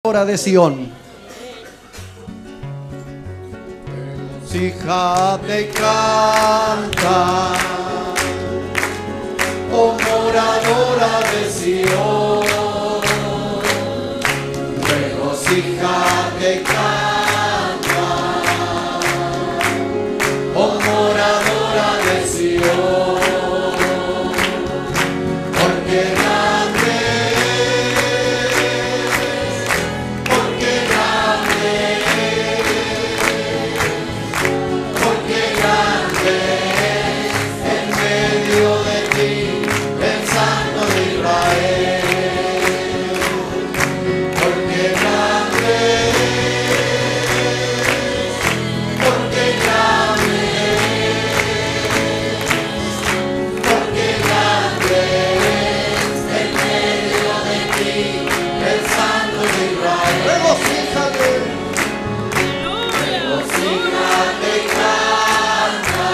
moradora de Sión. Regocíjate y canta, oh moradora de Sión. Regocíjate y canta, oh moradora de Sión. Porque grande en medio de ti el Santo de Israel. Porque grande en medio de ti el Santo de Israel. Regocíjate, regocíjate y canta,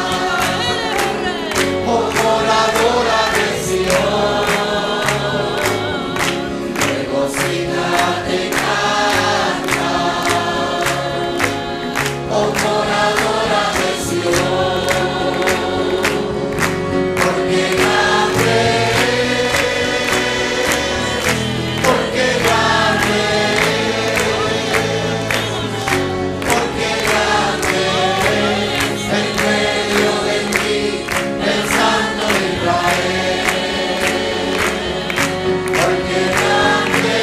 oh moradora de Sión. Regocíjate y canta, oh moradora de Sión. Porque grande en medio de ti el Santo de Israel. Porque grande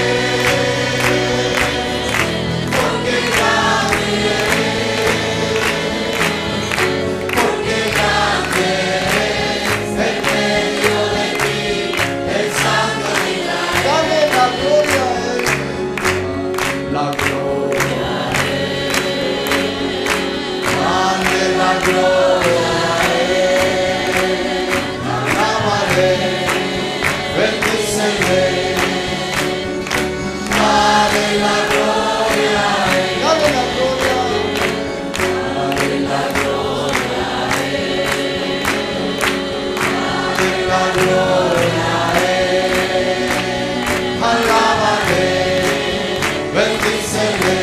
en medio de ti el Santo de Israel. Dale la gloria a Él, la gloria a Él. Dale la gloria a Él. Alábale, bendícele. Dale la gloria a Él. Dale la gloria a Él. Dale la gloria a Él. Dale la gloria a Él. Alábale, bendícele.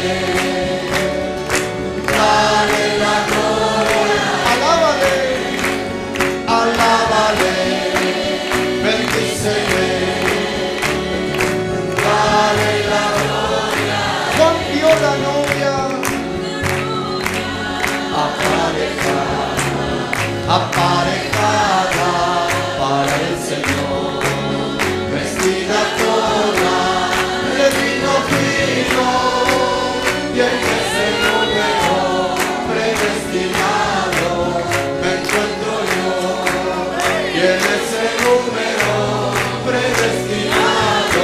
Dale la gloria, alábale, alábale, bendícele. Dale la gloria. Juan vio la novia aparejada para el Señor, vestida toda de vino fino, y en ese número predestinado me encuentro yo. Y en ese número predestinado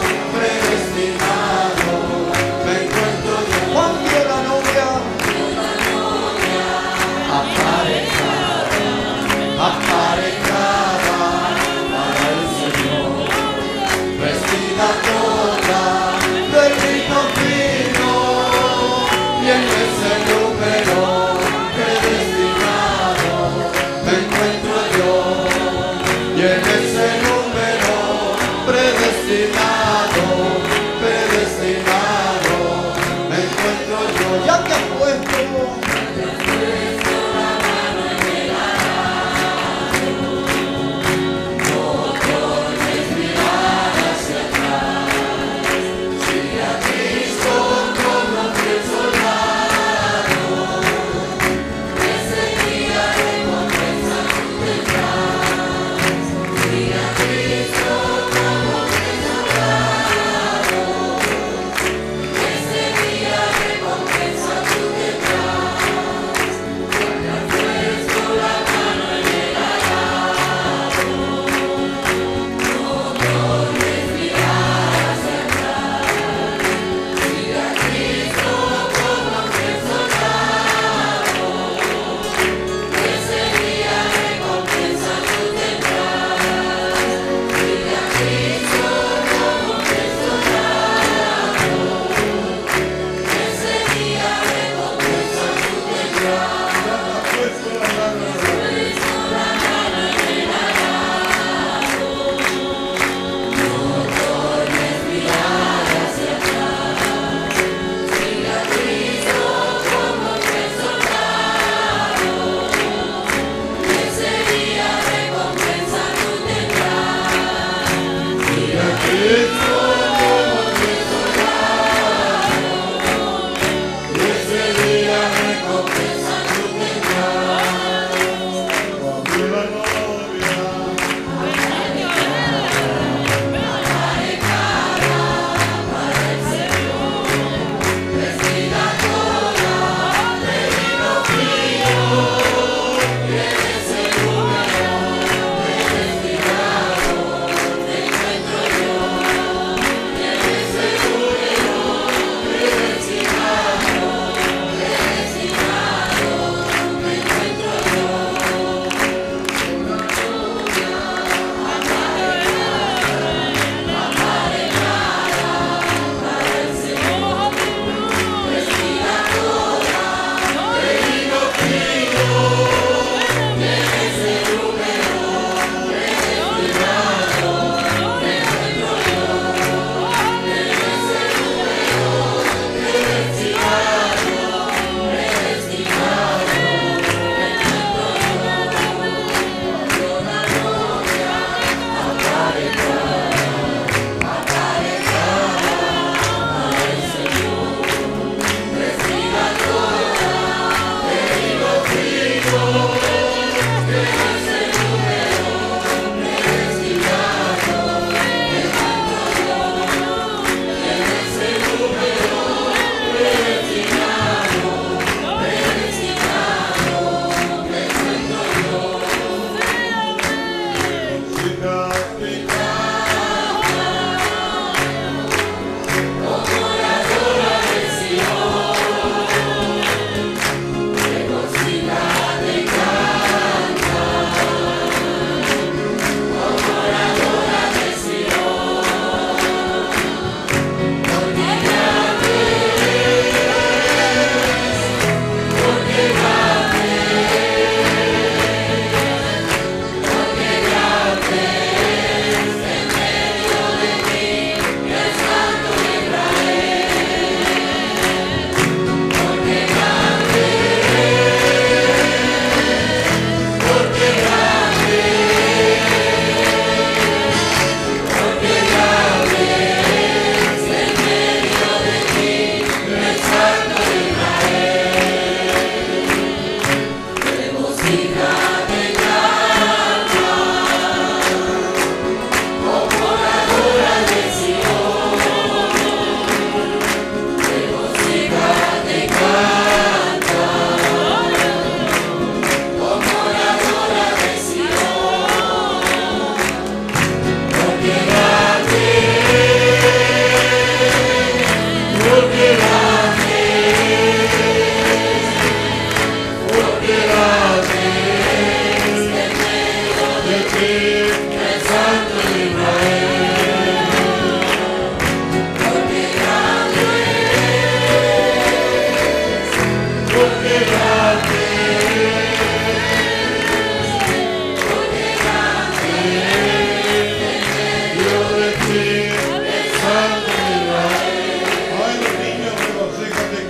me encuentro yo. Juan vio la novia aparejada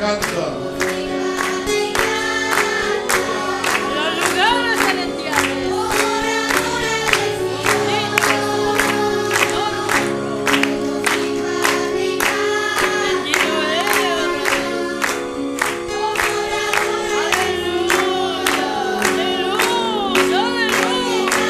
canta. Los lugares celestiales. Bendito eres, aleluya, aleluya.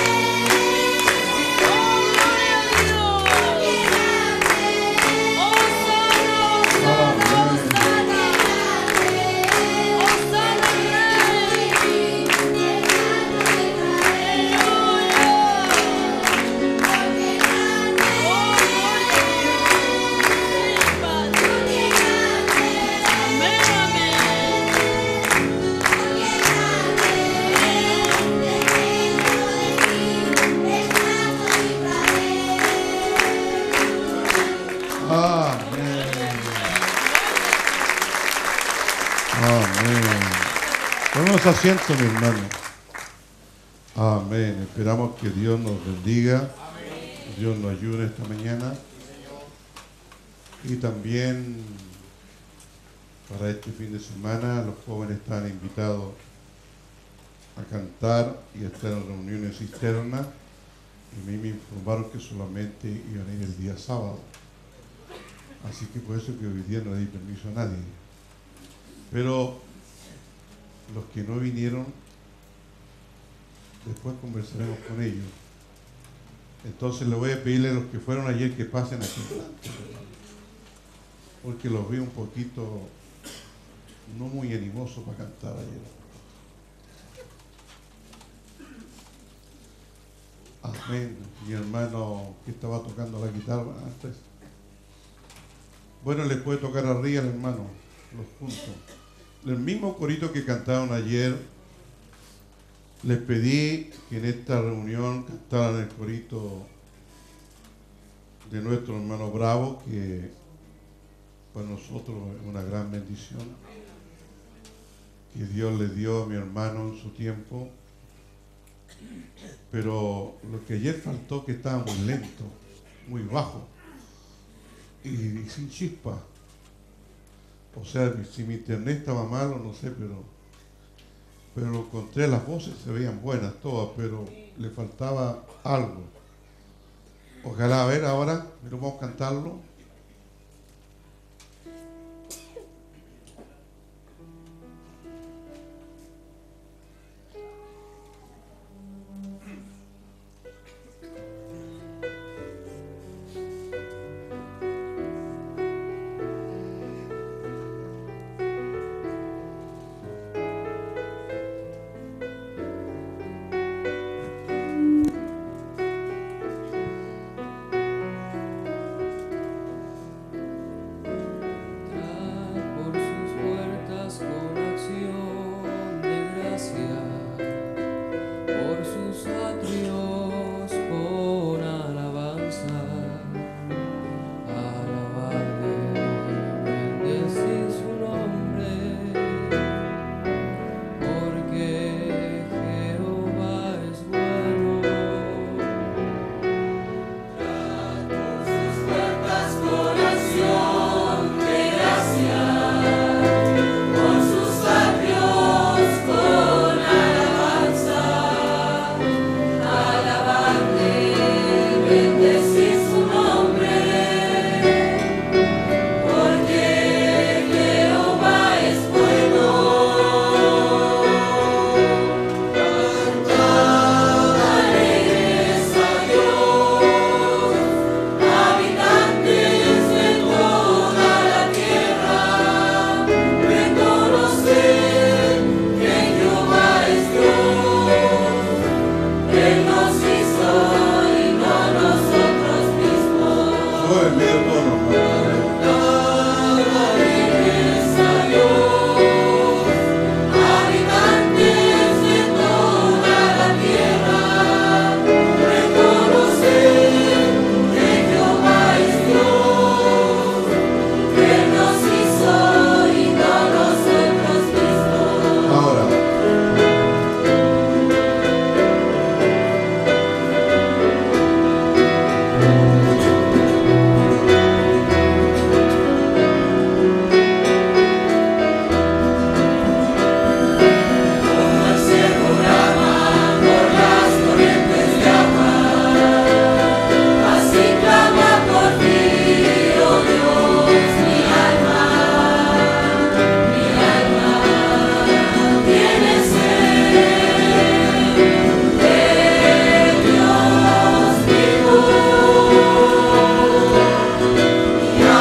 Amén. Tomemos asiento, mi hermano. Amén. Esperamos que Dios nos bendiga. Dios nos ayude esta mañana. Y también para este fin de semana los jóvenes están invitados a cantar y a estar en reuniones cisternas. Y a mí me informaron que solamente iban a ir el día sábado. Así que por eso que hoy día no le di permiso a nadie. Pero los que no vinieron, después conversaremos con ellos. Entonces le voy a pedirle a los que fueron ayer que pasen aquí, porque los vi un poquito no muy animosos para cantar ayer. Amén. Mi hermano que estaba tocando la guitarra antes. Bueno, les puede tocar arriba el hermano, los juntos. El mismo corito que cantaron ayer, les pedí que en esta reunión cantaran el corito de nuestro hermano Bravo, que para nosotros es una gran bendición, que Dios le dio a mi hermano en su tiempo. Pero lo que ayer faltó, que estaba muy lento, muy bajo y sin chispa. O sea, si mi internet estaba malo, no sé, pero lo encontré, las voces se veían buenas todas, pero le faltaba algo. Ojalá, a ver ahora, pero vamos a cantarlo.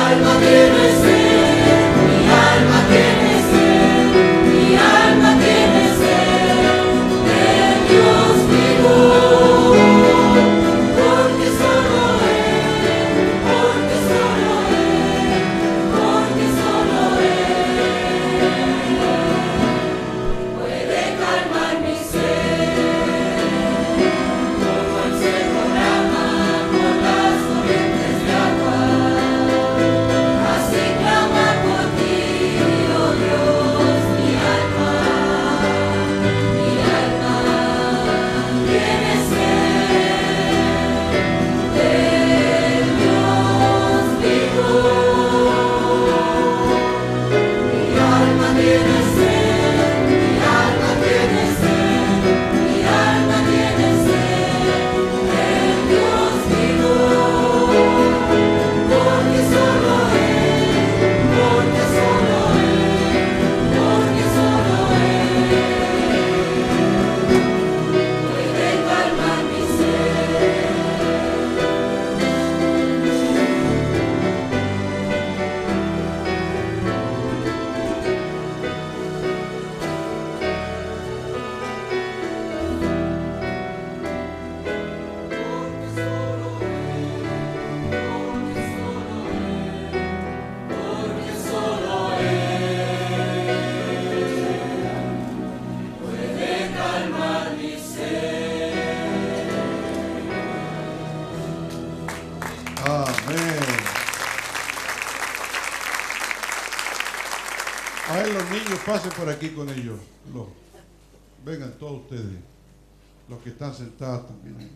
A ver, los niños, pasen por aquí con ellos. Vengan todos ustedes. Los que están sentados también ahí.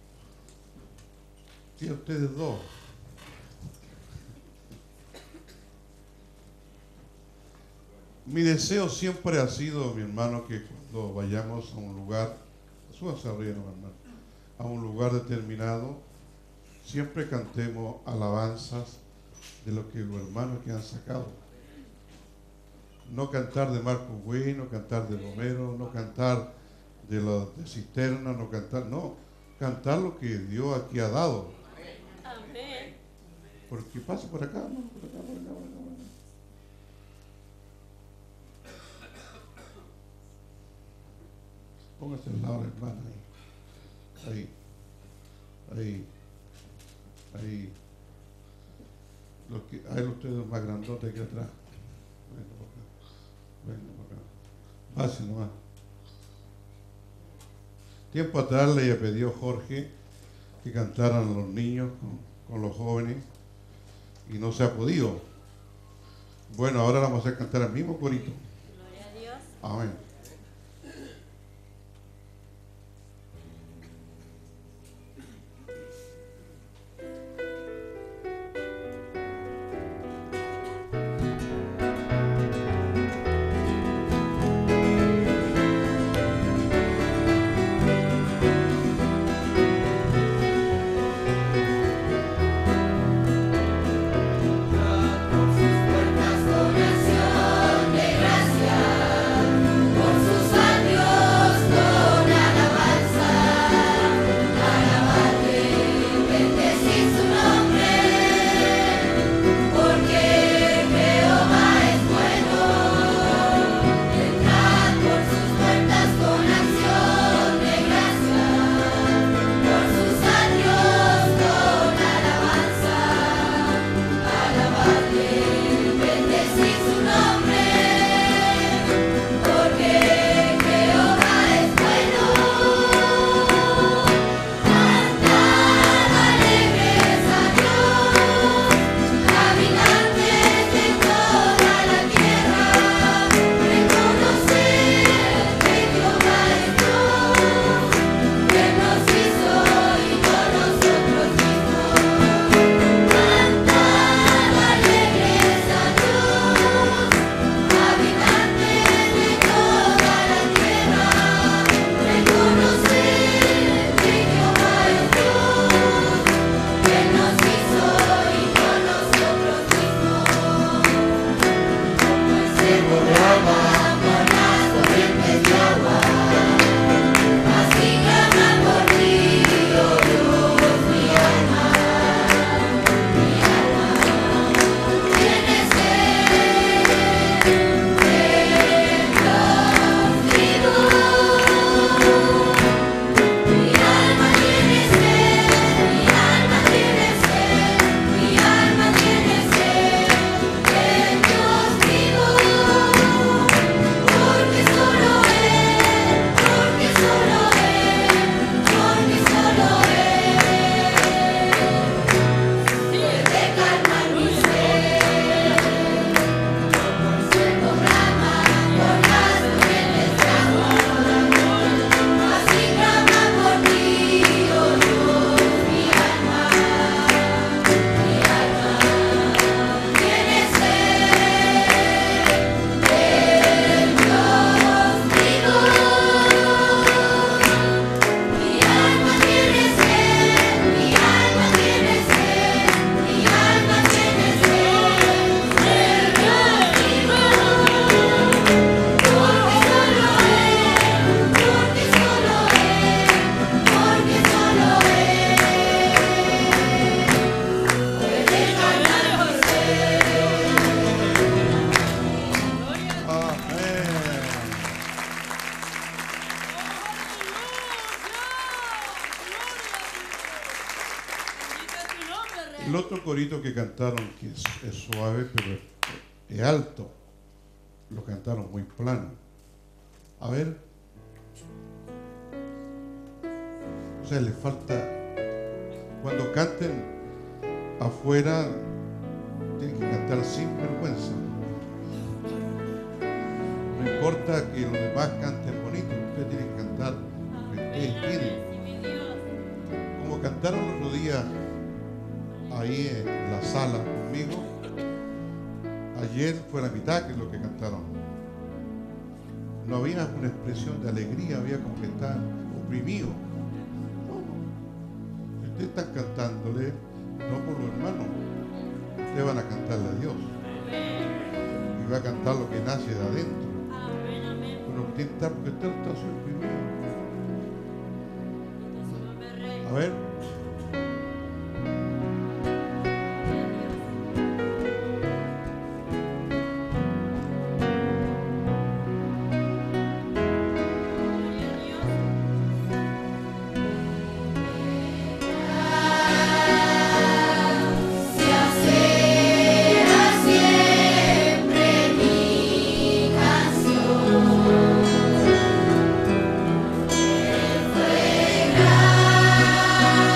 Y a ustedes dos. Mi deseo siempre ha sido, mi hermano, que cuando vayamos a un lugar, súbanse arriba, hermano, a un lugar determinado, siempre cantemos alabanzas de lo que los hermanos que han sacado. No cantar de Marco Güey, no cantar de Romero, no cantar de los de Cisterna, no, cantar lo que Dios aquí ha dado. Amén. Porque pasa por acá, ¿no? Por acá, por acá, por acá. Póngase al lado, hermano, ahí. Hay ustedes más grandotes aquí atrás. Venga por acá. Pase nomás. Tiempo atrás le pidió Jorge que cantaran los niños con los jóvenes y no se ha podido. Bueno, ahora vamos a hacer cantar el mismo corito. Gloria a Dios. Amén. Con sus puertas donación de gracia. otro que cantaron que es suave, pero es alto. Lo cantaron muy plano. A ver. O sea, les falta. Cuando canten afuera, tienen que cantar sin vergüenza. No importa que los demás canten bonito, ustedes tienen que cantar lo que ustedes tienen. Como cantaron el otro día ahí en la sala conmigo, ayer fue la mitad que es lo que cantaron. No había una expresión de alegría, había como que estaban oprimidos. No. Ustedes están cantándole no por los hermanos, ustedes van a cantarle a Dios. Y va a cantar lo que nace de adentro. Pero no tiene que estar porque usted está oprimido. A ver. Fue gran.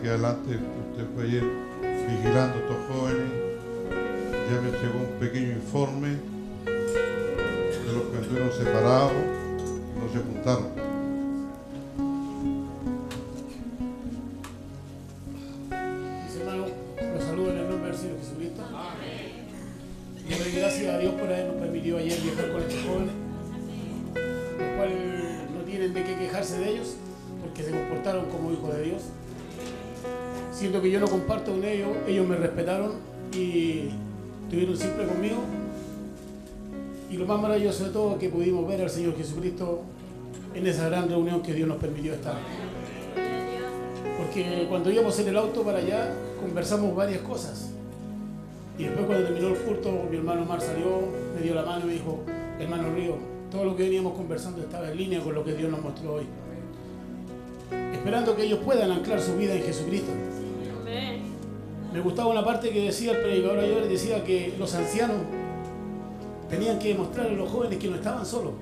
adelante, usted fue ayer vigilando a estos jóvenes, ya me llegó un pequeño informe de los que anduvieron separados, no se juntaron. Mis hermanos, los saludo en el nombre del Señor Jesucristo. Y doy gracias a Dios por habernos permitido ayer viajar con estos jóvenes, los cuales no tienen de qué quejarse de ellos, porque se comportaron como hijos de Dios. Siento que yo no comparto con ellos, ellos me respetaron y estuvieron siempre conmigo. Y lo más maravilloso de todo es que pudimos ver al Señor Jesucristo en esa gran reunión que Dios nos permitió estar. Porque cuando íbamos en el auto para allá, conversamos varias cosas. Y después cuando terminó el culto, mi hermano Omar salió, me dio la mano y me dijo, hermano Río, todo lo que veníamos conversando estaba en línea con lo que Dios nos mostró hoy. Esperando que ellos puedan anclar su vida en Jesucristo. Me gustaba una parte que decía el predicador ayer, decía que los ancianos tenían que demostrar a los jóvenes que no estaban solos,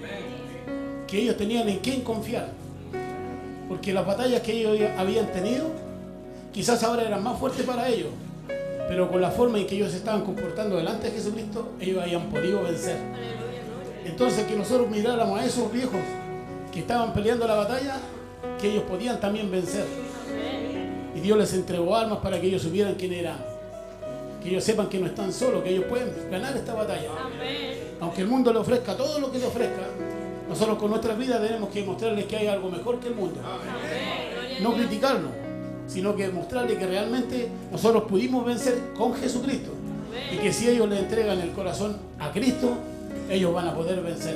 que ellos tenían en quién confiar, porque las batallas que ellos habían tenido quizás ahora eran más fuertes para ellos, pero con la forma en que ellos se estaban comportando delante de Jesucristo, ellos habían podido vencer. Entonces que nosotros miráramos a esos viejos que estaban peleando la batalla, que ellos podían también vencer. Y Dios les entregó armas para que ellos supieran quién eran, que ellos sepan que no están solos, que ellos pueden ganar esta batalla. Aunque el mundo le ofrezca todo lo que le ofrezca, nosotros con nuestras vidas tenemos que mostrarles que hay algo mejor que el mundo. No criticarnos, sino que mostrarles que realmente nosotros pudimos vencer con Jesucristo. Y que si ellos le entregan el corazón a Cristo, ellos van a poder vencer.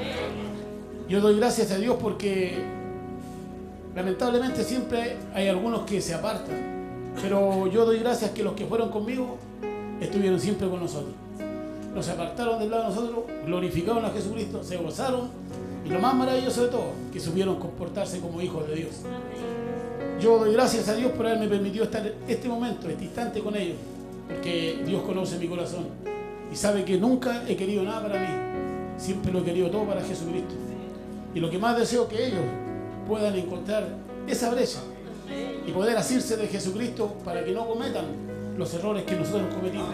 Yo doy gracias a Dios porque lamentablemente siempre hay algunos que se apartan, pero yo doy gracias que los que fueron conmigo estuvieron siempre con nosotros. No se apartaron del lado de nosotros, glorificaron a Jesucristo, se gozaron y lo más maravilloso de todo, que supieron comportarse como hijos de Dios. Yo doy gracias a Dios por haberme permitido estar este momento, este instante con ellos, porque Dios conoce mi corazón y sabe que nunca he querido nada para mí, siempre lo he querido todo para Jesucristo. Y lo que más deseo es que ellos puedan encontrar esa brecha y poder asirse de Jesucristo para que no cometan los errores que nosotros cometimos.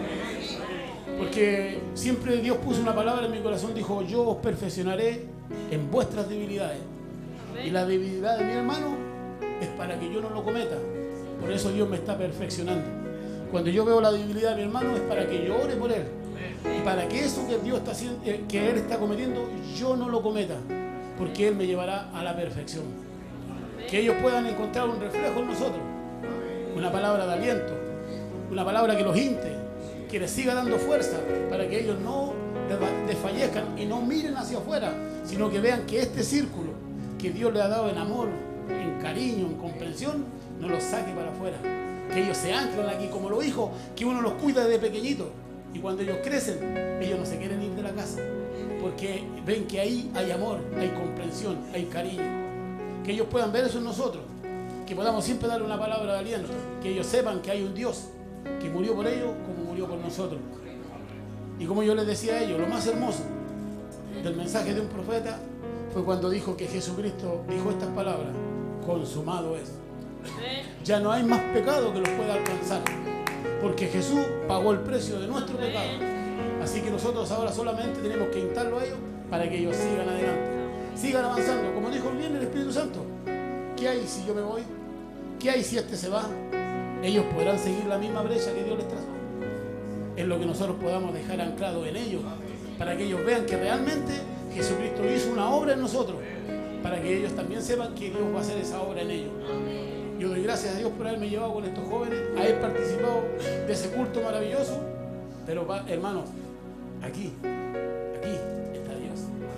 Porque siempre Dios puso una palabra en mi corazón, dijo, yo os perfeccionaré en vuestras debilidades. Y la debilidad de mi hermano es para que yo no lo cometa. Por eso Dios me está perfeccionando. Cuando yo veo la debilidad de mi hermano es para que yo ore por él. Y para que eso que Dios está haciendo, que él está cometiendo, yo no lo cometa. Porque Él me llevará a la perfección. Que ellos puedan encontrar un reflejo en nosotros, una palabra de aliento, una palabra que los inte, que les siga dando fuerza para que ellos no desfallezcan y no miren hacia afuera, sino que vean que este círculo que Dios les ha dado en amor, en cariño, en comprensión, no los saque para afuera. Que ellos se anclan aquí como los hijos, que uno los cuida desde pequeñitos y cuando ellos crecen, ellos no se quieren ir de la casa. Porque ven que ahí hay amor, hay comprensión, hay cariño. Que ellos puedan ver eso en nosotros. Que podamos siempre darle una palabra de aliento. Que ellos sepan que hay un Dios que murió por ellos como murió por nosotros. Y como yo les decía a ellos, lo más hermoso del mensaje de un profeta fue cuando dijo que Jesucristo dijo estas palabras: consumado es. Ya no hay más pecado que los pueda alcanzar. Porque Jesús pagó el precio de nuestro pecado. Así que nosotros ahora solamente tenemos que instarlo a ellos para que ellos sigan adelante, sigan avanzando. Como dijo bien el Espíritu Santo, ¿qué hay si yo me voy? ¿Qué hay si este se va? Ellos podrán seguir la misma brecha que Dios les trazó. Es lo que nosotros podamos dejar anclado en ellos, para que ellos vean que realmente Jesucristo hizo una obra en nosotros, para que ellos también sepan que Dios va a hacer esa obra en ellos. Yo doy gracias a Dios por haberme llevado con estos jóvenes, haber participado de ese culto maravilloso, pero hermanos, aquí está Dios.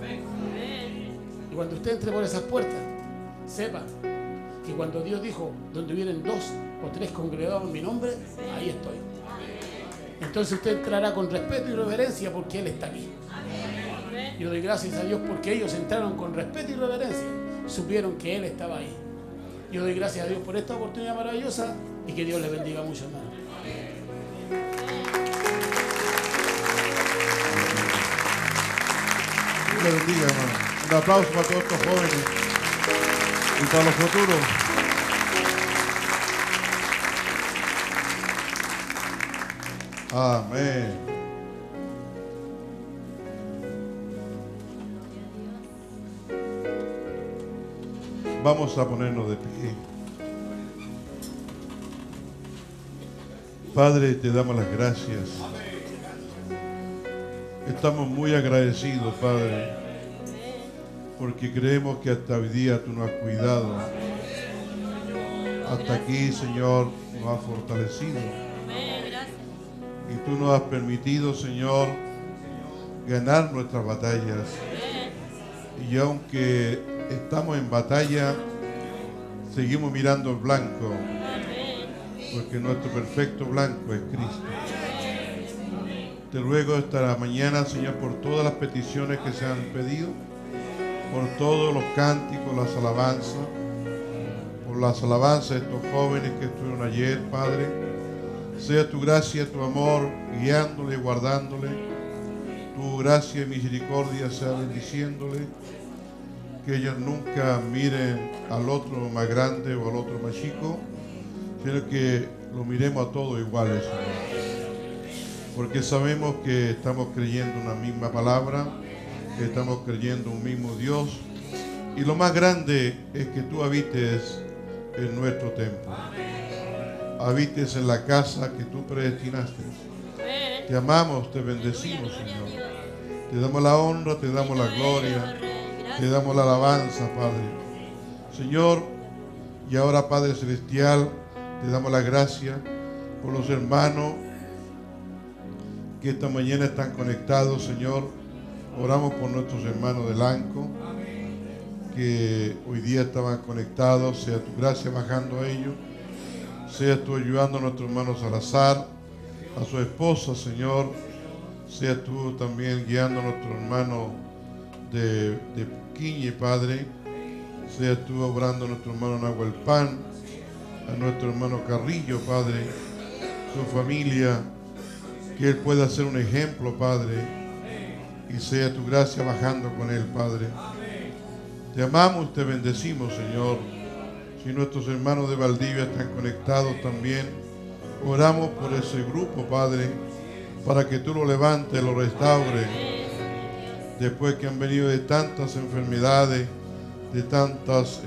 Y cuando usted entre por esas puertas, sepa que cuando Dios dijo, donde vienen 2 o 3 congregados en mi nombre, ahí estoy. Entonces usted entrará con respeto y reverencia porque Él está aquí. Yo doy gracias a Dios porque ellos entraron con respeto y reverencia, supieron que Él estaba ahí. Yo doy gracias a Dios por esta oportunidad maravillosa y que Dios les bendiga mucho, hermano. Dios les bendiga, hermano. Un aplauso para todos estos jóvenes y para los futuros. Amén. Vamos a ponernos de pie. Padre, te damos las gracias. Estamos muy agradecidos, Padre, porque creemos que hasta hoy día tú nos has cuidado. Hasta aquí, Señor, nos has fortalecido. Y tú nos has permitido, Señor, ganar nuestras batallas. Y aunque estamos en batalla, seguimos mirando el blanco, porque nuestro perfecto blanco es Cristo. Te ruego esta mañana, Señor, por todas las peticiones que se han pedido, por todos los cánticos, las alabanzas, por las alabanzas de estos jóvenes que estuvieron ayer, Padre. Sea tu gracia, tu amor, guiándole, guardándole. Tu gracia y misericordia sea bendiciéndole. Que ellos nunca miren al otro más grande o al otro más chico, sino que lo miremos a todos iguales, Señor. Porque sabemos que estamos creyendo una misma palabra, que estamos creyendo un mismo Dios. Y lo más grande es que tú habites en nuestro templo. Habites en la casa que tú predestinaste. Te amamos, te bendecimos, Señor. Te damos la honra, te damos la gloria, te damos la alabanza, Padre. Señor, y ahora, Padre Celestial, te damos la gracia por los hermanos que esta mañana están conectados, Señor. Oramos por nuestros hermanos de Lanco, que hoy día estaban conectados. Sea tu gracia bajando a ellos. Sea tú ayudando a nuestro hermano Salazar, a su esposa, Señor. Sea tú también guiando a nuestro hermano de Quiñe, Padre. Sea tú obrando a nuestro hermano Nahuel Pan, a nuestro hermano Carrillo, Padre, su familia, que él pueda ser un ejemplo, Padre, y sea tu gracia bajando con él, Padre. Te amamos y te bendecimos, Señor. Si nuestros hermanos de Valdivia están conectados también, oramos por ese grupo, Padre, para que tú lo levantes, lo restaures, después que han venido de tantas enfermedades, de tantas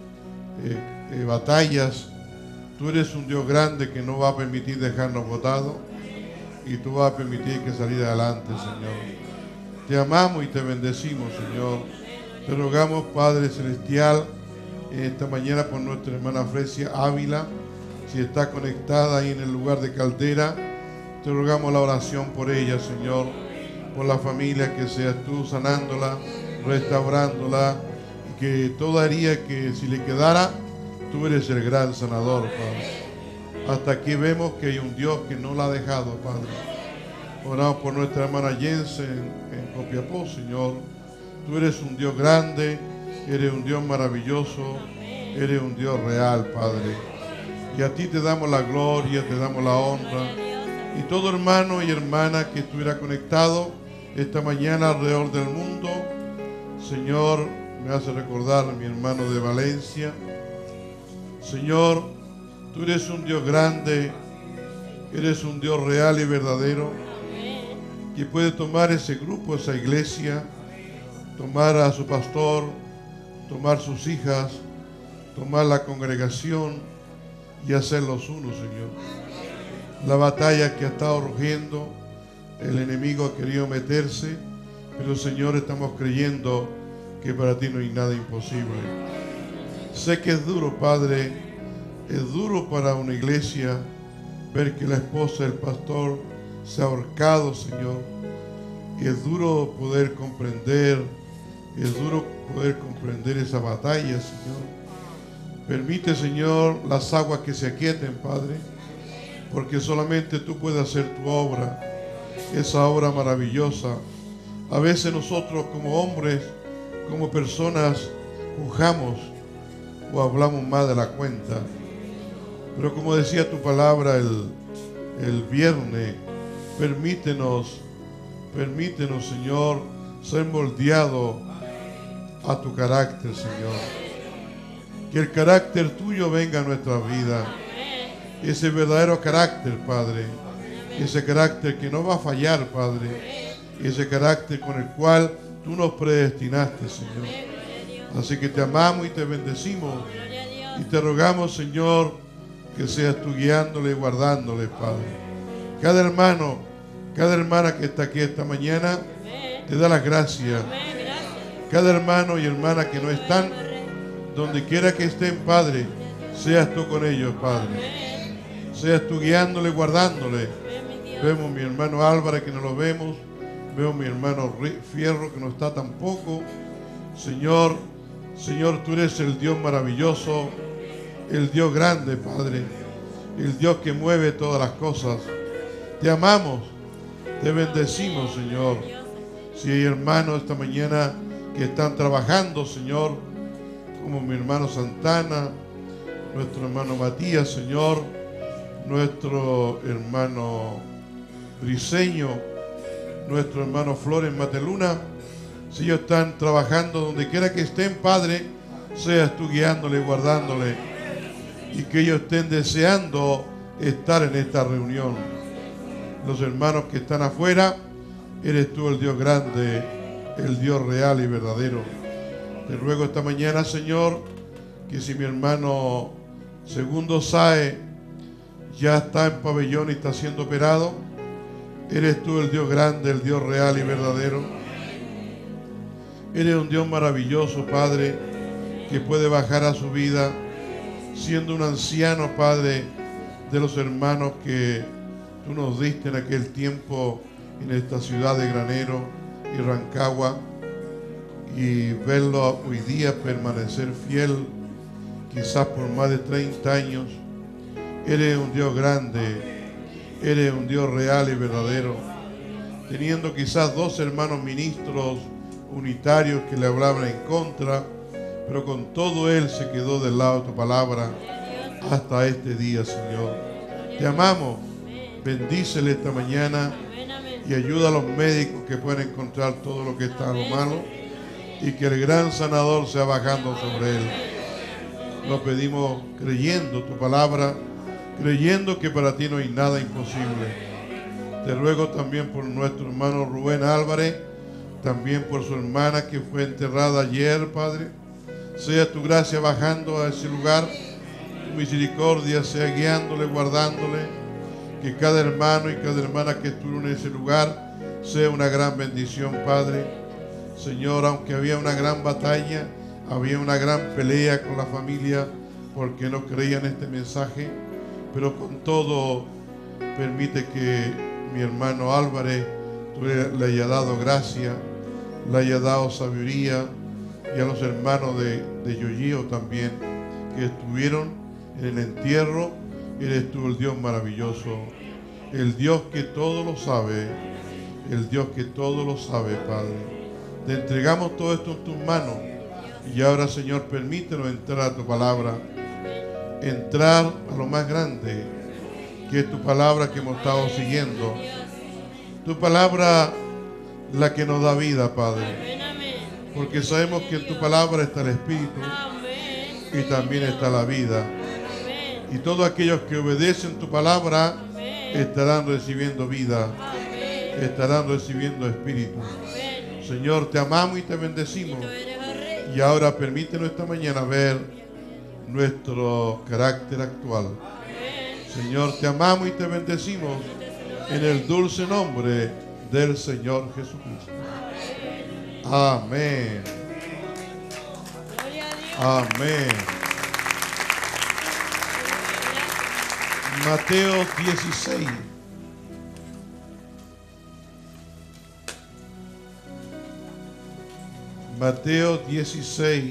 batallas. Tú eres un Dios grande que no va a permitir dejarnos botados, y tú vas a permitir que salir adelante, Señor. Te amamos y te bendecimos, Señor. Te rogamos, Padre Celestial, esta mañana por nuestra hermana Fresia Ávila, si está conectada ahí en el lugar de Caldera, te rogamos la oración por ella, Señor, por la familia, que seas tú sanándola, restaurándola, y que toda herida que si le quedara, tú eres el gran sanador, Padre. Hasta aquí vemos que hay un Dios que no la ha dejado, Padre. Oramos por nuestra hermana Jensen en Copiapó, Señor. Tú eres un Dios grande, eres un Dios maravilloso, eres un Dios real, Padre. Y a ti te damos la gloria, te damos la honra. Y todo hermano y hermana que estuviera conectado esta mañana alrededor del mundo, Señor, me hace recordar a mi hermano de Valencia. Señor, tú eres un Dios grande, eres un Dios real y verdadero, que puede tomar ese grupo, esa iglesia, tomar a su pastor, tomar sus hijas, tomar la congregación y hacerlos uno, Señor. La batalla que ha estado rugiendo, el enemigo ha querido meterse, pero, Señor, estamos creyendo que para ti no hay nada imposible. Sé que es duro, Padre. Es duro para una iglesia ver que la esposa del pastor se ha ahorcado, Señor. Y es duro poder comprender, esa batalla, Señor. Permite, Señor, las aguas que se aquieten, Padre, porque solamente tú puedes hacer tu obra, esa obra maravillosa. A veces nosotros como hombres, como personas, juzgamos o hablamos más de la cuenta. Pero como decía tu palabra el viernes, permítenos, Señor, ser moldeados a tu carácter, Señor. Que el carácter tuyo venga a nuestra vida. Ese verdadero carácter, Padre. ese carácter que no va a fallar, Padre, ese carácter con el cual tú nos predestinaste, Señor. Así que te amamos y te bendecimos y te rogamos, Señor, que seas tú guiándole y guardándole, Padre. Cada hermano, cada hermana que está aquí esta mañana te da las gracias. Cada hermano y hermana que no están, donde quiera que estén, Padre, seas tú con ellos, Padre. Seas tú guiándole, guardándole. Vemos mi hermano Álvarez que no lo vemos. Veo mi hermano Fierro que no está tampoco. Señor, Señor, tú eres el Dios maravilloso, el Dios grande, Padre, el Dios que mueve todas las cosas. Te amamos, te bendecimos, Señor. Si hay hermanos esta mañana que están trabajando, Señor, como mi hermano Santana, nuestro hermano Matías, Señor, nuestro hermano Briseño, nuestro hermano Flores Mateluna, si ellos están trabajando donde quiera que estén, Padre, seas tú guiándole y guardándole, y que ellos estén deseando estar en esta reunión. Los hermanos que están afuera, eres tú el Dios grande, el Dios real y verdadero. Te ruego esta mañana, Señor, que si mi hermano Segundo Sae ya está en pabellón y está siendo operado, eres tú el Dios grande, el Dios real y verdadero. Eres un Dios maravilloso, Padre, que puede bajar a su vida, siendo un anciano, Padre, de los hermanos que tú nos diste en aquel tiempo en esta ciudad de Granero y Rancagua, y verlo hoy día permanecer fiel, quizás por más de 30 años. Eres un Dios grande, eres un Dios real y verdadero, teniendo quizás dos hermanos ministros unitarios que le hablaban en contra, pero con todo él se quedó del lado de tu palabra hasta este día, Señor. Te amamos, bendícele esta mañana y ayuda a los médicos que puedan encontrar todo lo que está a lo malo, y que el gran sanador sea bajando sobre él. Lo pedimos creyendo tu palabra, creyendo que para ti no hay nada imposible. Te ruego también por nuestro hermano Rubén Álvarez, también por su hermana que fue enterrada ayer, Padre. Sea tu gracia bajando a ese lugar, tu misericordia sea guiándole, guardándole, que cada hermano y cada hermana que estuvo en ese lugar sea una gran bendición, Padre. Señor, aunque había una gran batalla, había una gran pelea con la familia porque no creían este mensaje, pero con todo permite que mi hermano Álvarez tú le haya dado gracia, le haya dado sabiduría, y a los hermanos de Yoyío también que estuvieron en el entierro. Eres tú el Dios maravilloso, el Dios que todo lo sabe, el Dios que todo lo sabe, Padre. Te entregamos todo esto en tus manos, y ahora, Señor, permítenos entrar a tu palabra, entrar a lo más grande, que es tu palabra que hemos estado siguiendo. Tu palabra, la que nos da vida, Padre. Porque sabemos que en tu palabra está el Espíritu y también está la vida. Y todos aquellos que obedecen tu palabra estarán recibiendo vida, estarán recibiendo Espíritu. Señor, te amamos y te bendecimos. Y ahora permítenos esta mañana ver nuestro carácter actual. Señor, te amamos y te bendecimos en el dulce nombre del Señor Jesucristo. Amén. Amén. Mateo 16. Mateo 16.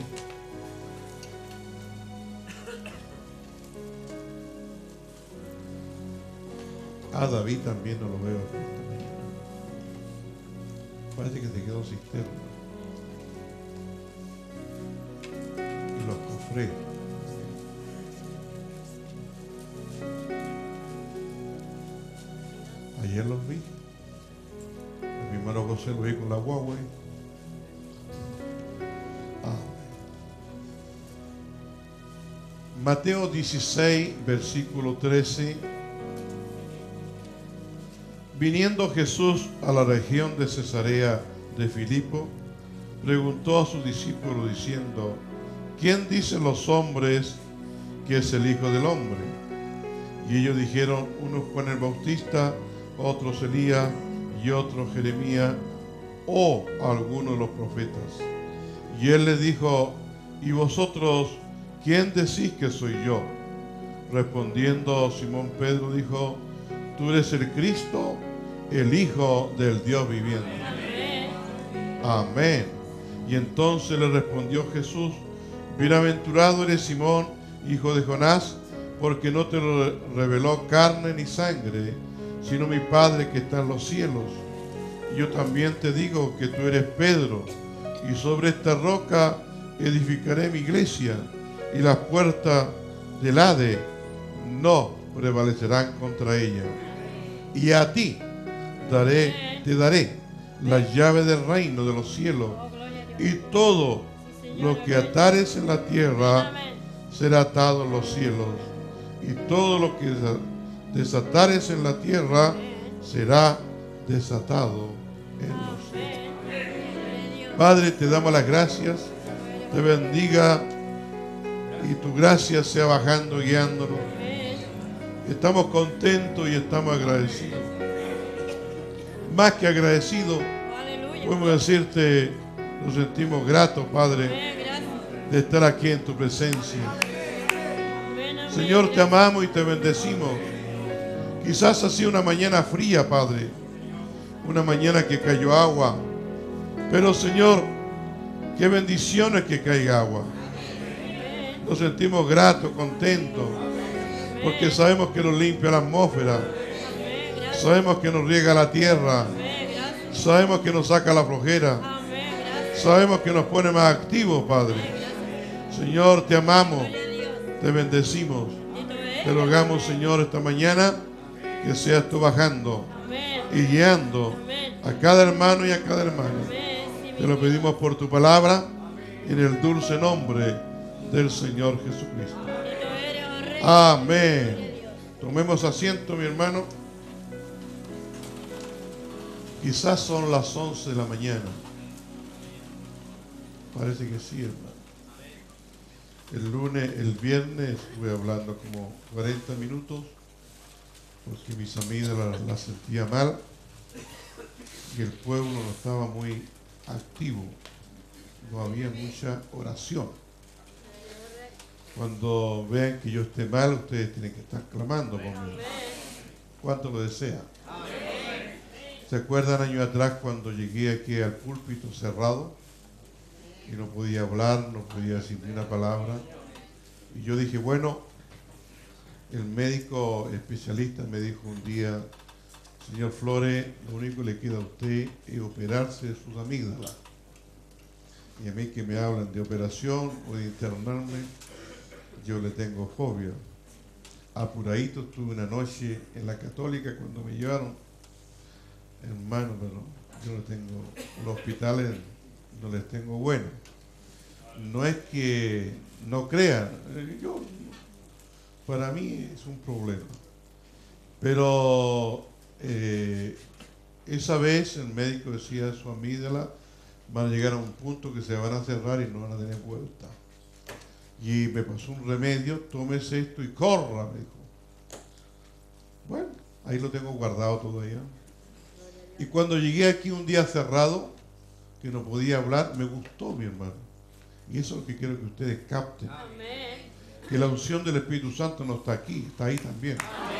Ah, David también no lo veo esta mañana. Parece que se quedó cisterna. Y los cofres. Ayer los vi. Mi hermano José lo vi con la guagua. Mateo 16, versículo 13. Viniendo Jesús a la región de Cesarea de Filipo, preguntó a sus discípulos diciendo: ¿quién dicen los hombres que es el Hijo del Hombre? Y ellos dijeron: unos Juan el Bautista, otros Elías y otros Jeremías o alguno de los profetas. Y él les dijo: ¿y vosotros quién decís que soy yo? Respondiendo Simón Pedro dijo: tú eres el Cristo, el Hijo del Dios viviente. Amén. Y entonces le respondió Jesús: bienaventurado eres Simón, hijo de Jonás, porque no te lo reveló carne ni sangre, sino mi Padre que está en los cielos. Y yo también te digo que tú eres Pedro, y sobre esta roca edificaré mi iglesia, y las puertas del Hades no prevalecerán contra ella. Y a ti te daré las llaves del reino de los cielos, y todo lo que atares en la tierra será atado en los cielos, y todo lo que desatares en la tierra será desatado en los cielos. Padre, te damos las gracias, te bendiga, y tu gracia sea bajando, guiándonos. Estamos contentos y estamos agradecidos. Más que agradecidos, podemos decirte, nos sentimos gratos, Padre, de estar aquí en tu presencia. Señor, te amamos y te bendecimos. Quizás ha sido una mañana fría, Padre, una mañana que cayó agua, pero Señor, qué bendiciones que caiga agua. Nos sentimos gratos, contentos, porque sabemos que nos limpia la atmósfera, sabemos que nos riega la tierra, sabemos que nos saca la flojera, sabemos que nos pone más activos, Padre. Señor, te amamos, te bendecimos, te rogamos, Señor, esta mañana que seas tú bajando y guiando a cada hermano y a cada hermana. Te lo pedimos por tu palabra, en el dulce nombre del Señor Jesucristo. Amén. Tomemos asiento, mi hermano. Quizás son las 11 de la mañana. Parece que sí, hermano. El viernes estuve hablando como 40 minutos porque mis amigas la sentía mal y el pueblo no estaba muy activo. No había mucha oración. Cuando vean que yo esté mal, ustedes tienen que estar clamando por mí. ¿Cuánto lo desean? ¿Se acuerdan años atrás cuando llegué aquí al púlpito cerrado y no podía hablar, no podía decir ni una palabra? Y yo dije, bueno, el médico especialista me dijo un día: señor Flores, lo único que le queda a usted es operarse de sus amígdalas. Y a mí que me hablan de operación o de internarme, yo le tengo fobia. Apuradito estuve una noche en la Católica cuando me llevaron, hermano, pero yo no tengo, los hospitales no les tengo bueno. No es que no crean, para mí es un problema. Pero esa vez el médico decía: su amígdala van a llegar a un punto que se van a cerrar y no van a tener vuelta. Y me pasó un remedio: tómese esto y corra, me dijo. Bueno, ahí lo tengo guardado todavía. Y cuando llegué aquí un día cerrado, que no podía hablar, me gustó, mi hermano. Y eso es lo que quiero que ustedes capten. Amén. Que la unción del Espíritu Santo no está aquí, está ahí también.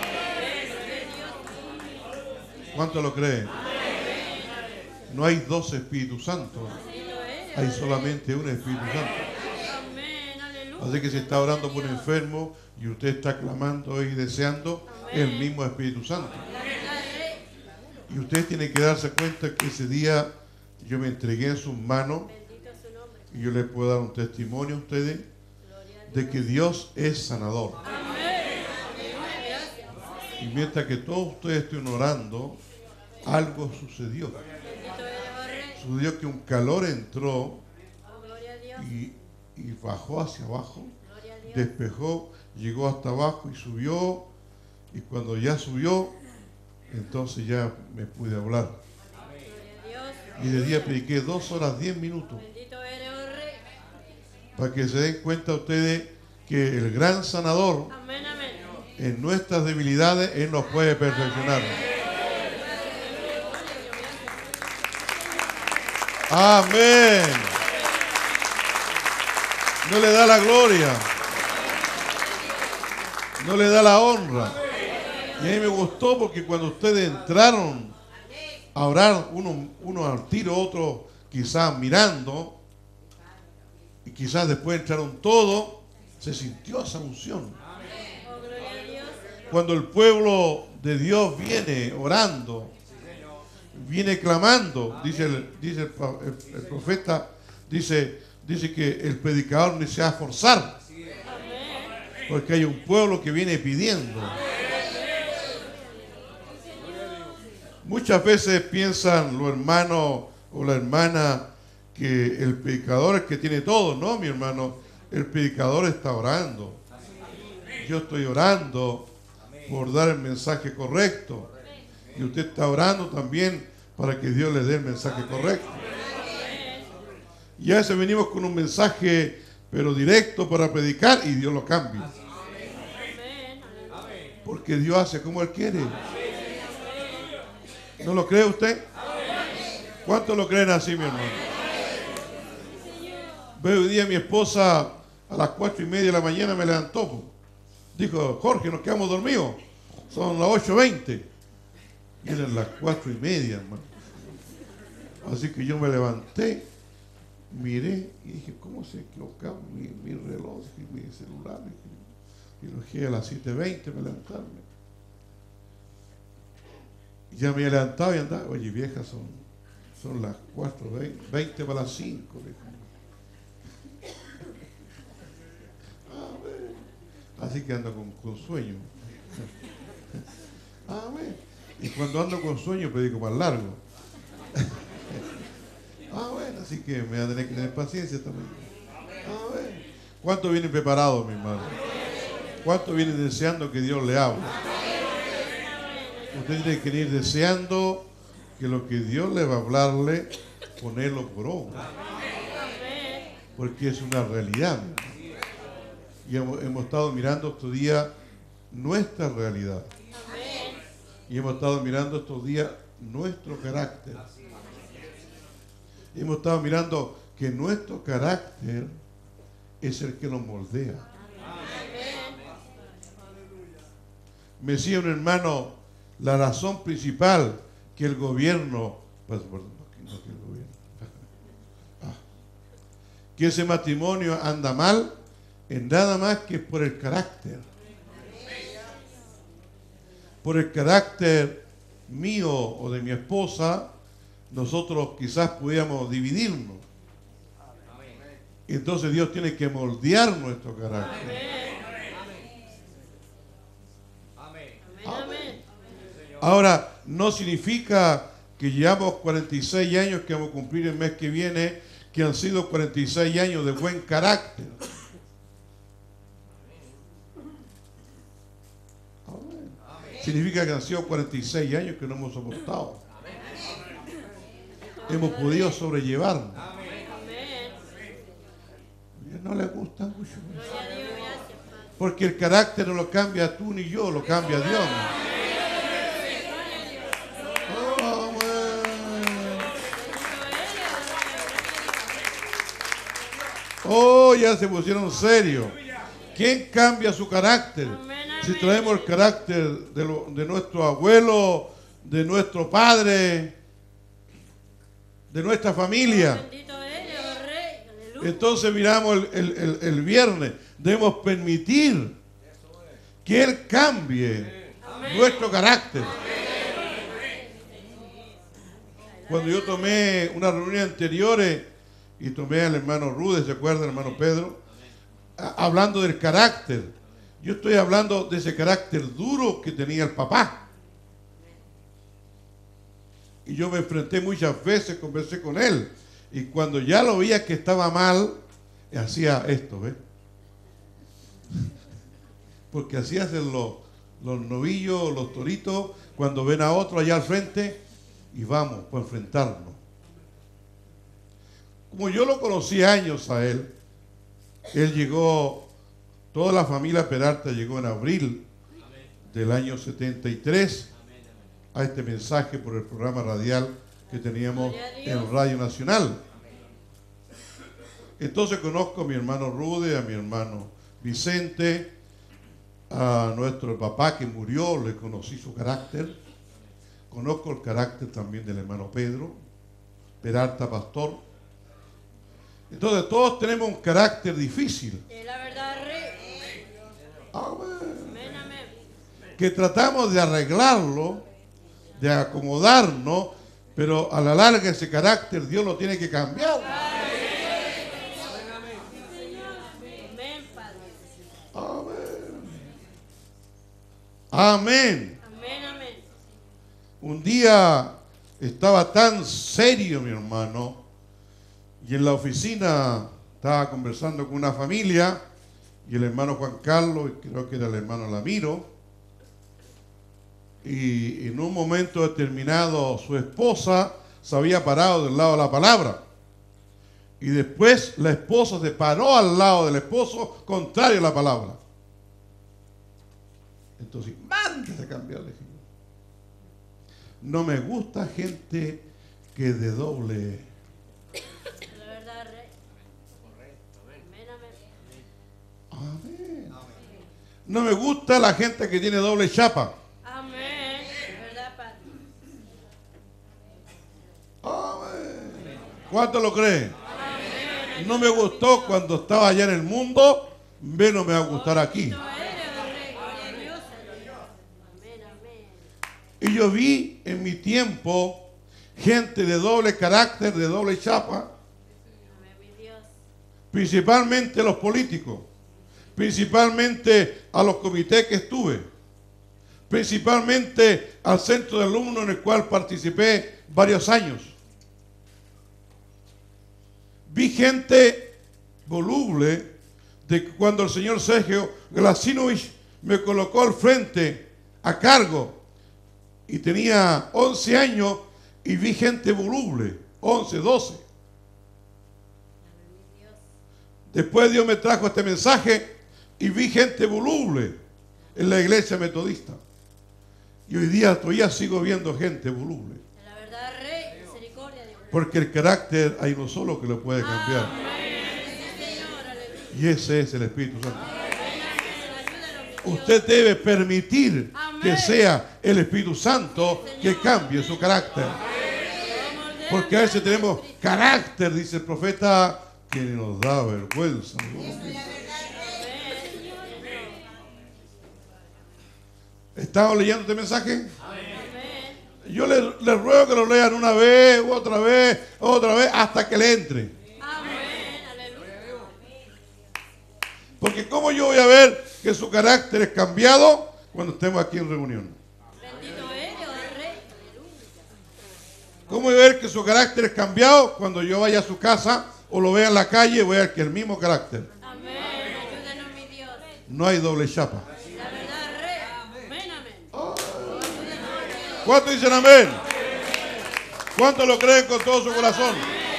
¿Cuánto lo creen? No hay dos Espíritus Santos, hay solamente un Espíritu Santo. Así que si está orando por un enfermo y usted está clamando y deseando, el mismo Espíritu Santo. Y usted tiene que darse cuenta que ese día yo me entregué en sus manos y yo les puedo dar un testimonio a ustedes de que Dios es sanador. Y mientras que todos ustedes estén orando, algo sucedió. Sucedió que un calor entró y bajó hacia abajo, despejó, llegó hasta abajo y subió. Y cuando ya subió, entonces ya me pude hablar. Gloria a Dios. Y de día prediqué 2 horas 10 minutos. Bendito eres, oh Rey. Para que se den cuenta ustedes que el gran sanador Amén, amén. en nuestras debilidades, Él nos puede perfeccionar. Amén. No le da la gloria. No le da la honra. Y a mí me gustó porque cuando ustedes entraron a orar, uno al tiro, otro quizás mirando, y quizás después entraron todos, se sintió esa unción. Oh, gloria a Dios. Cuando el pueblo de Dios viene orando, viene clamando, dice el profeta, dice que el predicador no se va a forzar, porque hay un pueblo que viene pidiendo. Muchas veces piensan los hermanos o la hermana que el predicador es que tiene todo. No, mi hermano, el predicador está orando. Yo estoy orando por dar el mensaje correcto. Y usted está orando también para que Dios le dé el mensaje correcto. Y a veces venimos con un mensaje, pero directo para predicar, y Dios lo cambia. Porque Dios hace como Él quiere. ¿No lo cree usted? ¿Cuántos lo creen así, mi hermano? Veo hoy día mi esposa a las 4:30 de la mañana me levantó. Po. Dijo, Jorge, nos quedamos dormidos. Son las 8:20. Y eran las 4:30, hermano. Así que yo me levanté, miré y dije, ¿cómo se equivocaba mi reloj y mi celular? Y lo dejé a las 7:20 me levantarme. Y ya me he levantado y andaba, oye vieja, son las 4:20 para las 5. Así que ando con sueño. Amén. Y cuando ando con sueño predico más largo. Bueno, así que me va a tener que tener paciencia también. ¿Cuántos vienen preparados, mi hermano? ¿Cuántos vienen deseando que Dios le hable? Usted tiene que ir deseando que lo que Dios le va a hablarle, ponerlo por obra. Porque es una realidad. Y hemos estado mirando estos días nuestra realidad. Y hemos estado mirando estos días nuestro carácter. Y hemos estado mirando que nuestro carácter es el que nos moldea. Me decía un hermano, la razón principal que el gobierno, que ese matrimonio anda mal, es nada más que por el carácter. Por el carácter mío o de mi esposa, nosotros quizás pudiéramos dividirnos. Entonces Dios tiene que moldear nuestro carácter. Ahora, no significa que llevamos 46 años que vamos a cumplir el mes que viene, que han sido 46 años de buen carácter. Significa que han sido 46 años que no hemos soportado. Hemos podido sobrellevarnos. No le gusta mucho. Porque el carácter no lo cambia tú ni yo, lo cambia Dios. Oh, ya se pusieron serios. ¿Quién cambia su carácter? Si traemos el carácter de nuestro abuelo, de nuestro padre, de nuestra familia. Entonces miramos el viernes. Debemos permitir que Él cambie nuestro carácter. Cuando yo tomé unas reuniones anteriores y tomé al hermano Rude, ¿se acuerdan, hermano Pedro? Hablando del carácter. Yo estoy hablando de ese carácter duro que tenía el papá. Y yo me enfrenté muchas veces, conversé con él. Y cuando ya lo veía que estaba mal, hacía esto, ¿ves? Porque así hacen los novillos, los toritos, cuando ven a otro allá al frente, y vamos para enfrentarnos. Como yo lo conocí años a él llegó, toda la familia Peralta llegó en abril del año 73 a este mensaje por el programa radial que teníamos en Radio Nacional. Entonces conozco a mi hermano Rude, a mi hermano Vicente, a nuestro papá que murió, le conocí su carácter. Conozco el carácter también del hermano Pedro, Peralta pastor. Entonces todos tenemos un carácter difícil. Es la verdad, Rey. Amén. Amén, amén. Que tratamos de arreglarlo, de acomodarnos, pero a la larga ese carácter Dios lo tiene que cambiar. Amén, Padre. Amén. Amén. Amén, amén. Un día estaba tan serio mi hermano, y en la oficina estaba conversando con una familia, y el hermano Juan Carlos, y creo que era el hermano Lamiro, y en un momento determinado su esposa se había parado del lado de la palabra, y después la esposa se paró al lado del esposo contrario a la palabra. Entonces, mándese a cambiar de giro. No me gusta gente que de doble. La verdad, Rey. Amén, amén. Amén. No me gusta la gente que tiene doble chapa. Amén. ¿Verdad, Padre? Amén. ¿Cuánto lo creen? No me gustó cuando estaba allá en el mundo, menos me va a gustar aquí. No eres, Rey. Gloria a Dios. Amén, amén. Y yo vi en mi tiempo gente de doble carácter, de doble chapa, Amén, mi Dios. principalmente los políticos, principalmente a los comités que estuve, principalmente al centro de alumnos en el cual participé varios años. Vi gente voluble de que cuando el señor Sergio Glasinovich me colocó al frente a cargo y tenía 11 años y vi gente voluble, 11, 12. Después Dios me trajo este mensaje y vi gente voluble en la iglesia metodista. Y hoy día todavía sigo viendo gente voluble. La verdad, Rey. Misericordia, Dios. Porque el carácter hay uno solo que lo puede cambiar. Amén. Sí, Señor. Aleluya. Y ese es el Espíritu Santo. Amén, amén. Ayúdanos, mi Dios. Usted debe permitir Amén. que sea el Espíritu Santo que cambie su carácter. Porque a veces tenemos carácter, dice el profeta, que nos da vergüenza. ¿Estamos leyendo este mensaje? Yo les ruego que lo lean una vez, otra vez, hasta que le entre. Amén. Aleluya. Porque ¿cómo yo voy a ver que su carácter es cambiado cuando estemos aquí en reunión? Bendito eres, oh Rey. Aleluya. ¿Cómo voy a ver que su carácter es cambiado cuando yo vaya a su casa o lo vea en la calle? Voy a ver que el mismo carácter. Amén. Ayúdanos, mi Dios. No hay doble chapa. La verdad, Rey. Amén, amén. ¿Cuántos dicen amén? ¿Cuántos lo creen con todo su corazón?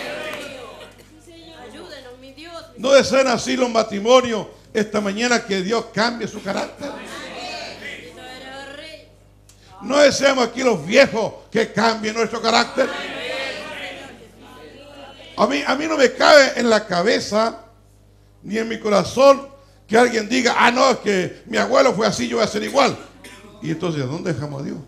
Ayúdanos, mi Dios. No desean así los matrimonios esta mañana que Dios cambie su carácter. Bendito eres, oh Rey. No deseamos aquí los viejos que cambien nuestro carácter. A mí no me cabe en la cabeza ni en mi corazón que alguien diga, ah, no, es que mi abuelo fue así, yo voy a ser igual. Y entonces, ¿a dónde dejamos a Dios?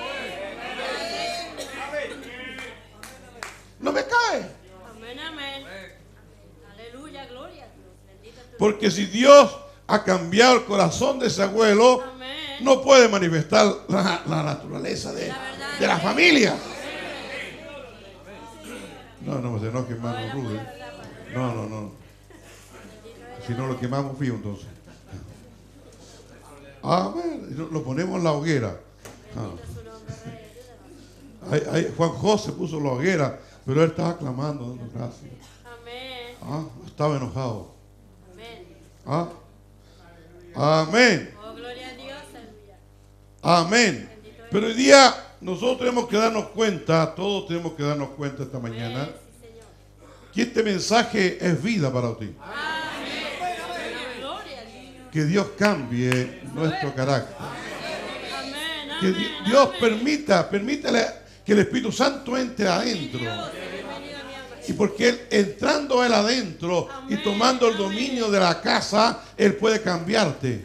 No me cabe. Amén, amén. Aleluya, gloria a Dios. Bendito tu Porque si Dios ha cambiado el corazón de ese abuelo, Amén. no puede manifestar la naturaleza de la familia. No se enoje, hermano Rude. No. Si no lo quemamos frío entonces. Amén. Lo ponemos en la hoguera. su nombre, Rey. Ayúdanos. Juan José puso la hoguera, pero él estaba clamando, dando gracias. Amén. Estaba enojado. Amén. Amén. Oh, gloria a Dios. Aleluya. Amén. Pero hoy día nosotros tenemos que darnos cuenta, todos tenemos que darnos cuenta esta mañana, que este mensaje es vida para ti. Que Dios cambie nuestro carácter. Que Dios permítale que el Espíritu Santo entre adentro. Y porque Él, entrando Él adentro y tomando el dominio de la casa, Él puede cambiarte.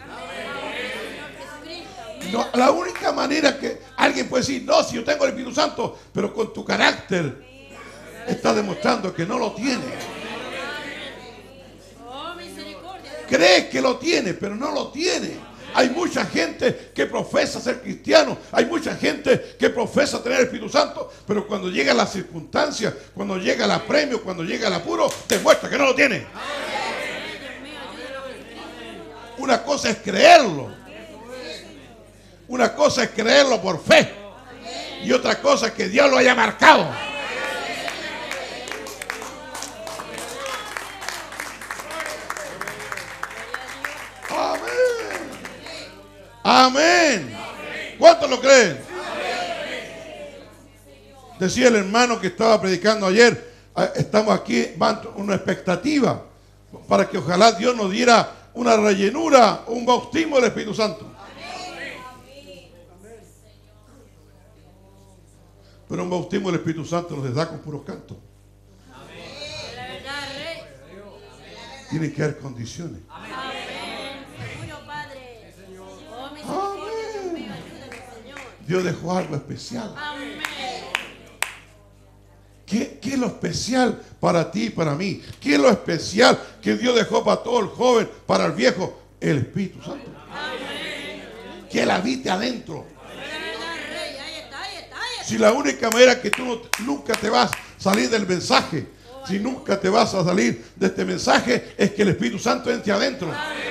No, la única manera que alguien puede decir, no, si yo tengo el Espíritu Santo, pero con tu carácter está demostrando que no lo tiene. Cree que lo tiene, pero no lo tiene. Hay mucha gente que profesa ser cristiano, hay mucha gente que profesa tener el Espíritu Santo, pero cuando llega las circunstancias, cuando llega el apremio, cuando llega el apuro, demuestra que no lo tiene. Una cosa es creerlo. Una cosa es creerlo por fe. Y otra cosa es que Dios lo haya marcado. Amén. ¿Cuántos lo creen? Decía el hermano que estaba predicando ayer, estamos aquí, una expectativa para que ojalá Dios nos diera una rellenura, un bautismo del Espíritu Santo. Pero un bautismo del Espíritu Santo no se da con puros cantos. Tiene que haber condiciones. Dios dejó algo especial. ¿Qué es lo especial para ti y para mí? ¿Qué es lo especial que Dios dejó para todo el joven, para el viejo? El Espíritu Santo. Que Él habite adentro. Si la única manera que tú nunca te vas a salir del mensaje, si nunca te vas a salir de este mensaje, es que el Espíritu Santo entre adentro.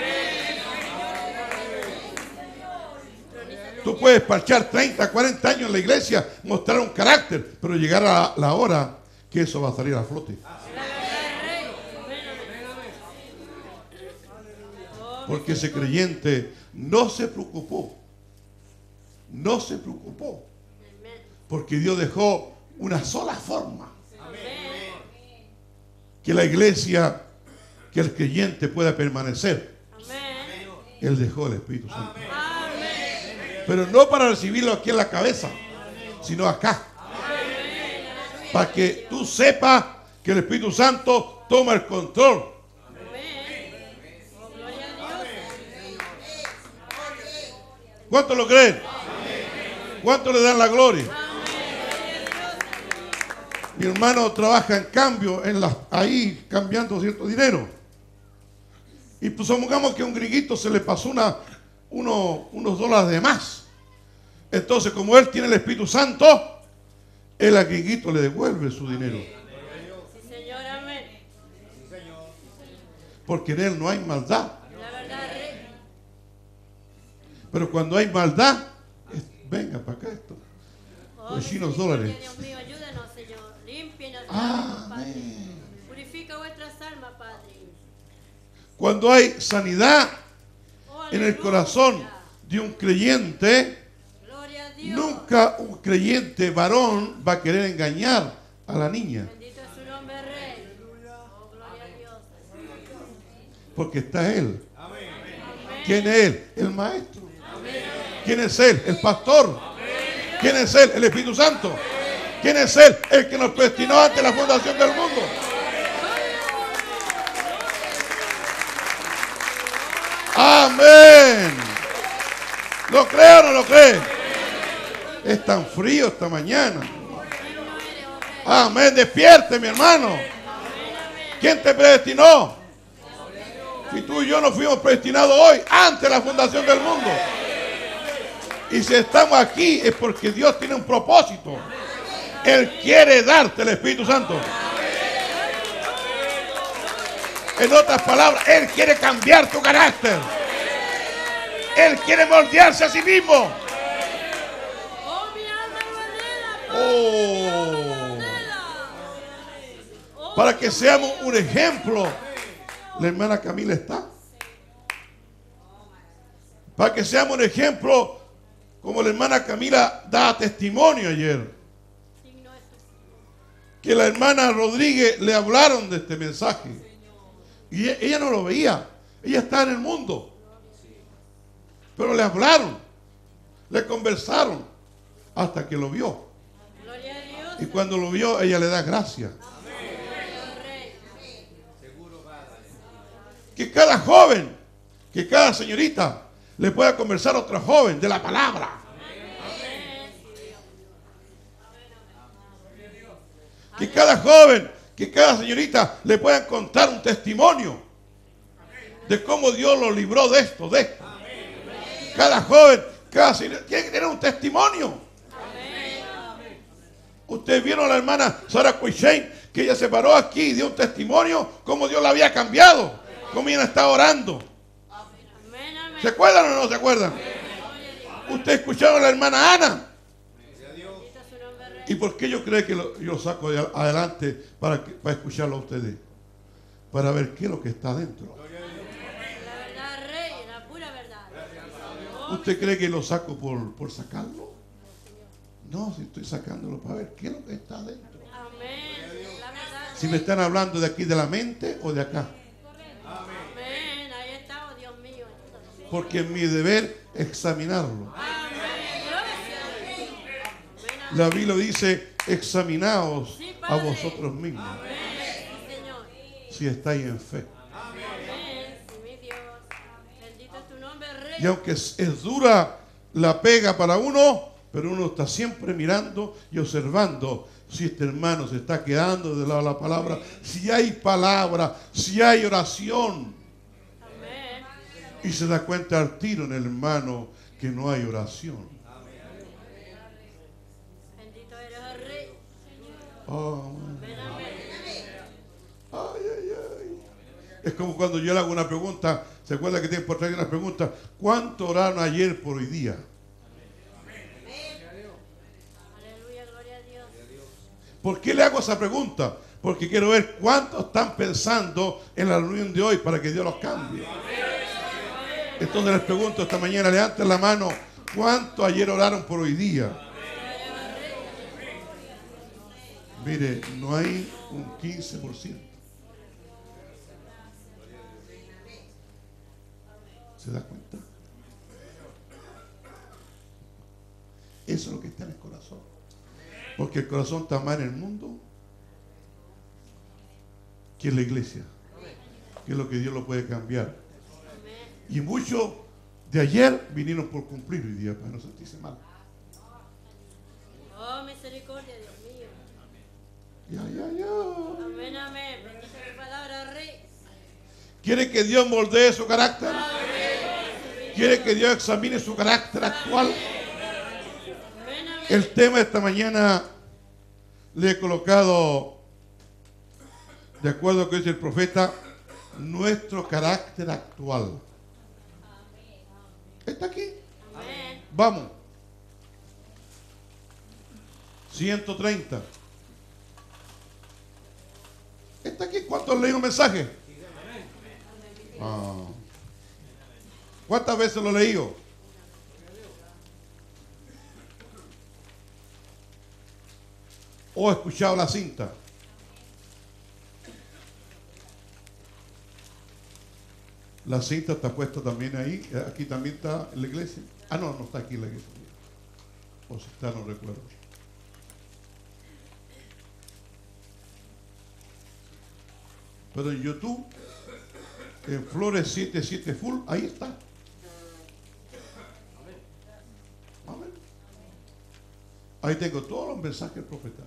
Tú puedes parchar 30, 40 años en la iglesia, mostrar un carácter, pero llegar a la hora que eso va a salir a flote. Porque ese creyente no se preocupó. No se preocupó. Porque Dios dejó una sola forma. Que la iglesia, que el creyente pueda permanecer. Él dejó el Espíritu Santo. Pero no para recibirlo aquí en la cabeza, sino acá. Para que tú sepas que el Espíritu Santo toma el control. ¿Cuántos lo creen? ¿Cuántos le dan la gloria? Mi hermano trabaja en cambio, ahí cambiando cierto dinero. Y pues supongamos que a un gringuito se le pasó unos dólares de más. Entonces, como él tiene el Espíritu Santo, él al gringuito le devuelve su dinero. Sí, Señor, amén. Porque en él no hay maldad. Pero cuando hay maldad, venga para acá esto. Cochinos dólares. Dios mío, ayúdenos, Señor. Límpienos, Padre. Purifica vuestras almas, Padre. Cuando hay sanidad en el corazón de un creyente, nunca un creyente varón va a querer engañar a la niña. Bendito es su nombre, Rey. Oh, gloria a Dios. Porque está Él. ¿Quién es Él? El Maestro. ¿Quién es Él? El Pastor. ¿Quién es Él? El Espíritu Santo. ¿Quién es Él? El que nos predestinó ante la fundación del mundo. Amén. ¿Lo cree o no lo cree? Es tan frío esta mañana. Amén. Despierte, mi hermano. ¿Quién te predestinó? Si tú y yo nos fuimos predestinados hoy, antes de la fundación del mundo. Y si estamos aquí es porque Dios tiene un propósito. Él quiere darte el Espíritu Santo. En otras palabras, Él quiere cambiar tu carácter. Él quiere moldearse a sí mismo. Para que seamos un ejemplo. La hermana Camila está. Para que seamos un ejemplo Como la hermana Camila daba testimonio ayer, Signo de su que la hermana Rodríguez le hablaron de este mensaje. Y ella no lo veía. Ella estaba en el mundo. Pero le hablaron, le conversaron, hasta que lo vio. gloria a Dios. Y cuando lo vio, ella le da gracias. Rey. Que cada joven, que cada señorita le pueda conversar a otra joven de la palabra. Que cada joven, que cada señorita le puedan contar un testimonio de cómo Dios lo libró de esto, de esto. Cada joven, cada señorita tiene que tener un testimonio. Ustedes vieron a la hermana Sara Cuishain, que ella se paró aquí y dio un testimonio cómo Dios la había cambiado, cómo ella estaba orando. Amén, amén. ¿Se acuerdan o no se acuerdan? Ustedes escucharon a la hermana Ana. Bendito su nombre, Rey. ¿Y por qué yo creo que yo saco adelante para escucharlo a ustedes? Para ver qué es lo que está dentro. La verdad, Rey, la pura verdad. ¿Usted cree que lo saco por sacarlo? No, si estoy sacándolo para ver qué es lo que está dentro. Amén. La verdad. Si me están hablando de aquí de la mente o de acá. Amén. Ahí está, oh Dios mío. Porque es mi deber examinarlo. Amén. Gloria a Dios. Amén. La Biblia dice, examinaos Sí, a Padre. vosotros mismos Amén, sí, Señor. si estáis en fe. Amén, sí, mi Dios. Bendito es tu nombre, Rey. Y aunque es dura la pega para uno, pero uno está siempre mirando y observando si este hermano se está quedando del lado de la palabra, si hay palabra, si hay oración. Amén. Y se da cuenta al tiro en el hermano que no hay oración. Bendito eres el Rey. Oh, Amén, amén. ay, ay, ay. Es como cuando yo le hago una pregunta, ¿se acuerda que tiene por traer una pregunta? ¿Cuánto oraron ayer por hoy día? Aleluya, gloria a Dios. ¿Por qué le hago esa pregunta? Porque quiero ver cuántos están pensando en la reunión de hoy para que Dios los cambie. Entonces les pregunto esta mañana, levanten la mano, ¿cuántos ayer oraron por hoy día? Mire, no hay un 15%. ¿Se da cuenta? Eso es lo que está en el corazón. Porque el corazón está más en el mundo que en la iglesia. Que es lo que Dios lo puede cambiar. Y muchos de ayer vinieron por cumplir hoy día para no sentirse mal. Oh, misericordia, Dios mío. Ya. Amén, amén. Bendita es tu palabra, Rey. ¿Quiere que Dios moldee su carácter? ¿Quiere que Dios examine su carácter actual? Amén, amén. El tema de esta mañana le he colocado, de acuerdo a lo que dice el profeta, nuestro carácter actual. ¿Está aquí? Amén. Vamos. 130. ¿Está aquí? ¿Cuántos leí un mensaje? Ah. ¿Cuántas veces lo he leído? ¿O he escuchado la cinta? La cinta está puesta también ahí. Aquí también está en la iglesia. Ah, no, no está aquí en la iglesia. O si está, no recuerdo. Pero en YouTube, en Flores 77 Full, ahí está. Amén. Ahí tengo todos los mensajes del profeta.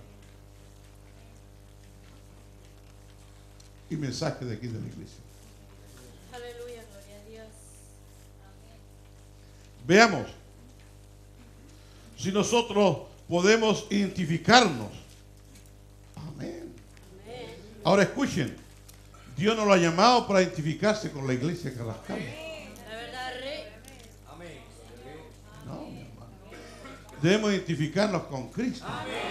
Y mensajes de aquí de la iglesia. Aleluya, gloria a Dios. Veamos si nosotros podemos identificarnos. Amén. Amén. Ahora escuchen, Dios nos lo ha llamado para identificarse con la iglesia Carrascal. La verdad, Rey. No, mi hermano. Debemos identificarnos con Cristo.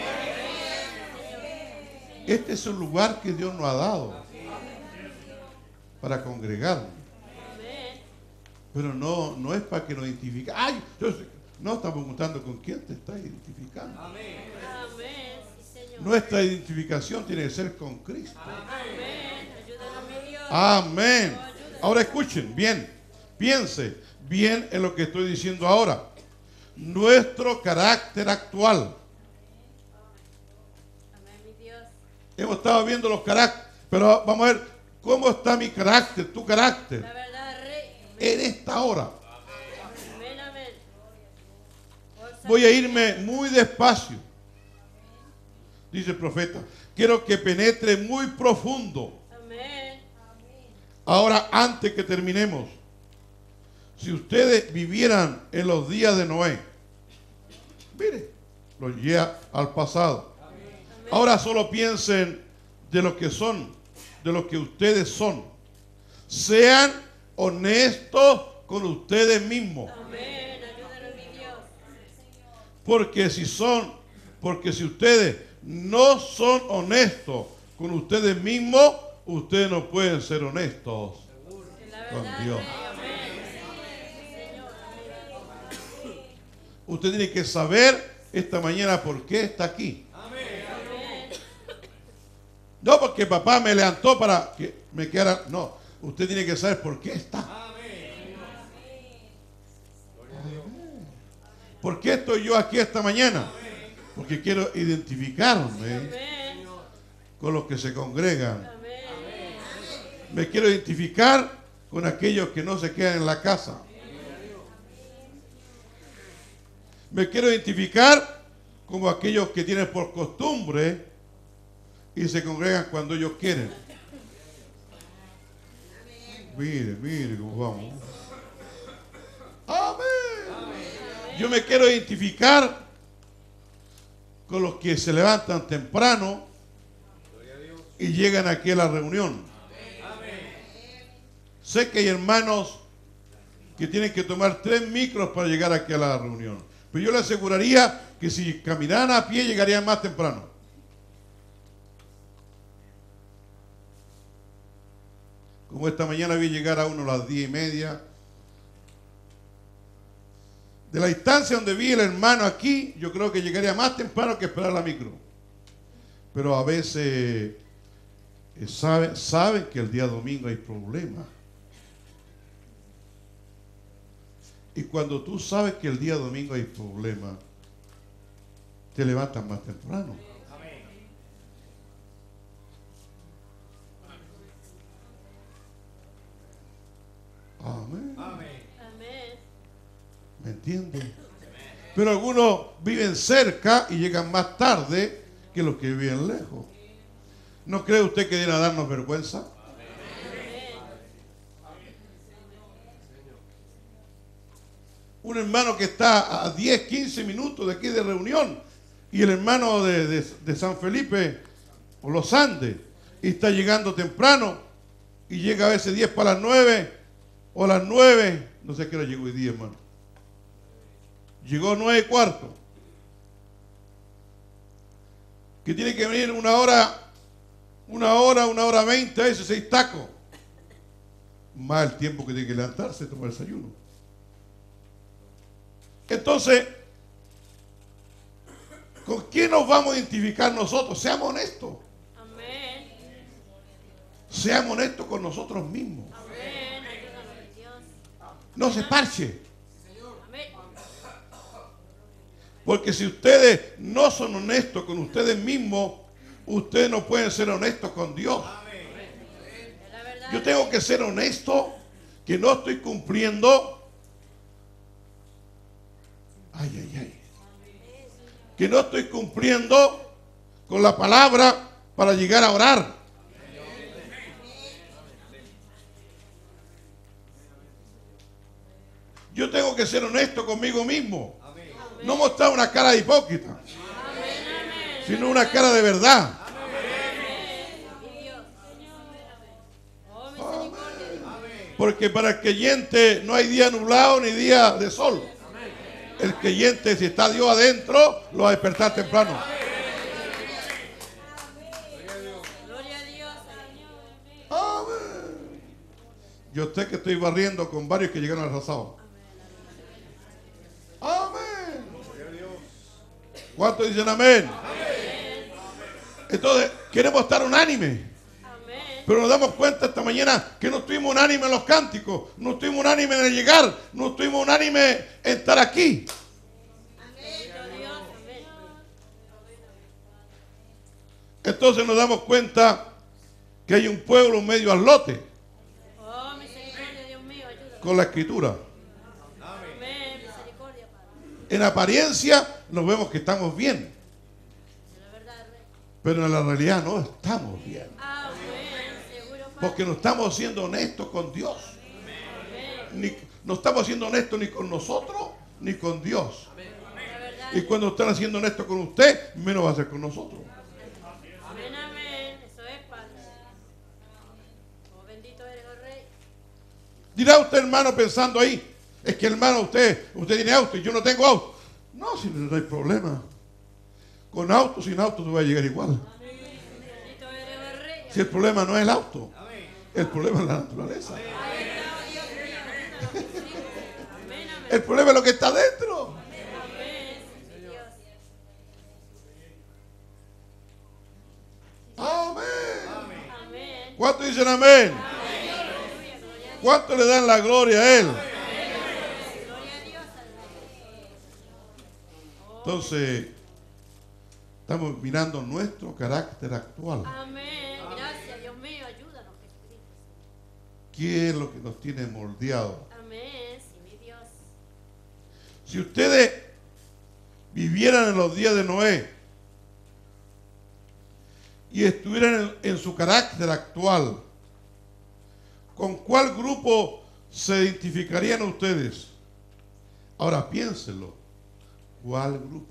Este es un lugar que Dios nos ha dado para congregarnos. Amén. Pero no es para que nos identifique. ¡Ay! No, estamos preguntando con quién te estás identificando. Amén. Sí, Señor. Nuestra identificación tiene que ser con Cristo. Amén. Ayúdanos, mi Dios. Amén. Oh, ayúdanos. Ahora escuchen bien, piense bien en lo que estoy diciendo ahora. Nuestro carácter actual. Amén, mi Dios. Hemos estado viendo los caracteres, pero vamos a ver cómo está mi carácter, tu carácter, La verdad, Rey. en esta hora. Amén, amén. Oh, Voy a irme muy despacio, dice el profeta. Quiero que penetre muy profundo. Amén. Ahora, antes que terminemos, si ustedes vivieran en los días de Noé, mire, los lleva al pasado. Ahora solo piensen de lo que son, de lo que ustedes son. Sean honestos con ustedes mismos. Amén. Ayúdanos, mi Dios. Porque si ustedes no son honestos con ustedes mismos, ustedes no pueden ser honestos La con verdad, Dios. Rey. Amén. Sí, Señor. Usted tiene que saber esta mañana por qué está aquí. Amén. No porque papá me levantó para que me quedara. No, usted tiene que saber por qué está. ¿Por qué estoy yo aquí esta mañana? Porque quiero identificarme Amén. con los que se congregan. Amén. Me quiero identificar con aquellos que no se quedan en la casa. Me quiero identificar como aquellos que tienen por costumbre y se congregan cuando ellos quieren. Mire cómo vamos. Amén. Yo me quiero identificar con los que se levantan temprano y llegan aquí a la reunión. Sé que hay hermanos que tienen que tomar 3 micros para llegar aquí a la reunión. Pero yo le aseguraría que si caminaran a pie llegarían más temprano. Como esta mañana vi llegar a uno a las 10:30. De la instancia donde vi el hermano aquí, yo creo que llegaría más temprano que esperar la micro. Pero a veces saben que el día domingo hay problemas. Y cuando tú sabes que el día domingo hay problemas, te levantas más temprano. Amén. Amén. ¿Me entiende? Pero algunos viven cerca y llegan más tarde que los que viven lejos. ¿No cree usted que viene a darnos vergüenza? Un hermano que está a 10, 15 minutos de aquí de reunión y el hermano de San Felipe o Los Andes y está llegando temprano y llega a veces 10 para las 9 o las 9, no sé a qué hora llegó hoy día, hermano. Llegó 9:15. Que tiene que venir una hora 20, a veces 6 tacos. Más el tiempo que tiene que levantarse, tomar desayuno. Entonces, ¿con quién nos vamos a identificar nosotros? Seamos honestos. Amén. Seamos honestos con nosotros mismos. Amén. Ayúdanos, Dios. No se parche. Amén. Porque si ustedes no son honestos con ustedes mismos, ustedes no pueden ser honestos con Dios. Es la verdad. Yo tengo que ser honesto que no estoy cumpliendo. Que no estoy cumpliendo con la palabra para llegar a orar. Yo tengo que ser honesto conmigo mismo. No mostrar una cara de hipócrita, sino una cara de verdad. Mi Dios. Oh, misericordia. Porque para el creyente no hay día nublado ni día de sol. El creyente, si está Dios adentro, lo va a despertar temprano. Gloria a Dios. Amén. Yo sé que estoy barriendo con varios que llegaron atrasados. Amén. ¿Cuántos dicen amén? Entonces, queremos estar unánime. Amén. Pero nos damos cuenta esta mañana que no estuvimos unánime en los cánticos, no estuvimos unánime en el llegar, no estuvimos unánime en estar aquí. Bendito Dios. Amén. Entonces nos damos cuenta que hay un pueblo medio al lote Oh, misericordia, Dios mío, ayúdame. con la escritura. Amén. Misericordia, Padre. En apariencia nos vemos que estamos bien, De la verdad, Rey. pero en la realidad no estamos bien. Amén. Seguro, Padre. Porque no estamos siendo honestos con Dios. Amén. No estamos siendo honestos ni con nosotros ni con Dios. La verdad. Y cuando están siendo honestos con usted, menos va a ser con nosotros. Amén, amén. Eso es, Padre. Oh, bendito eres, oh Rey. Dirá usted, hermano, pensando ahí, es que hermano, usted tiene auto y yo no tengo auto. No, si no hay problema. Con auto, sin auto, tú vas a llegar igual. Bendito eres, oh Rey. Si el problema no es el auto, el problema es la naturaleza. Ahí está, oh Dios mío, ayúdanos, tus hijos. Amén, amén. El problema es lo que está dentro. Amén. Sí, Dios. Amén. Amén. ¿Cuántos dicen amén? Aleluya, gloria a Dios. ¿Cuántos le dan la gloria a Él? Gloria a Dios. Entonces, estamos mirando nuestro carácter actual. Amén. Gracias, Dios mío, ayúdanos, Jesucristo. ¿Qué es lo que nos tiene moldeado? Amén. Sí, mi Dios. Si ustedes vivieran en los días de Noé y estuvieran en su carácter actual, ¿con cuál grupo se identificarían ustedes? Ahora piénsenlo. ¿Cuál grupo?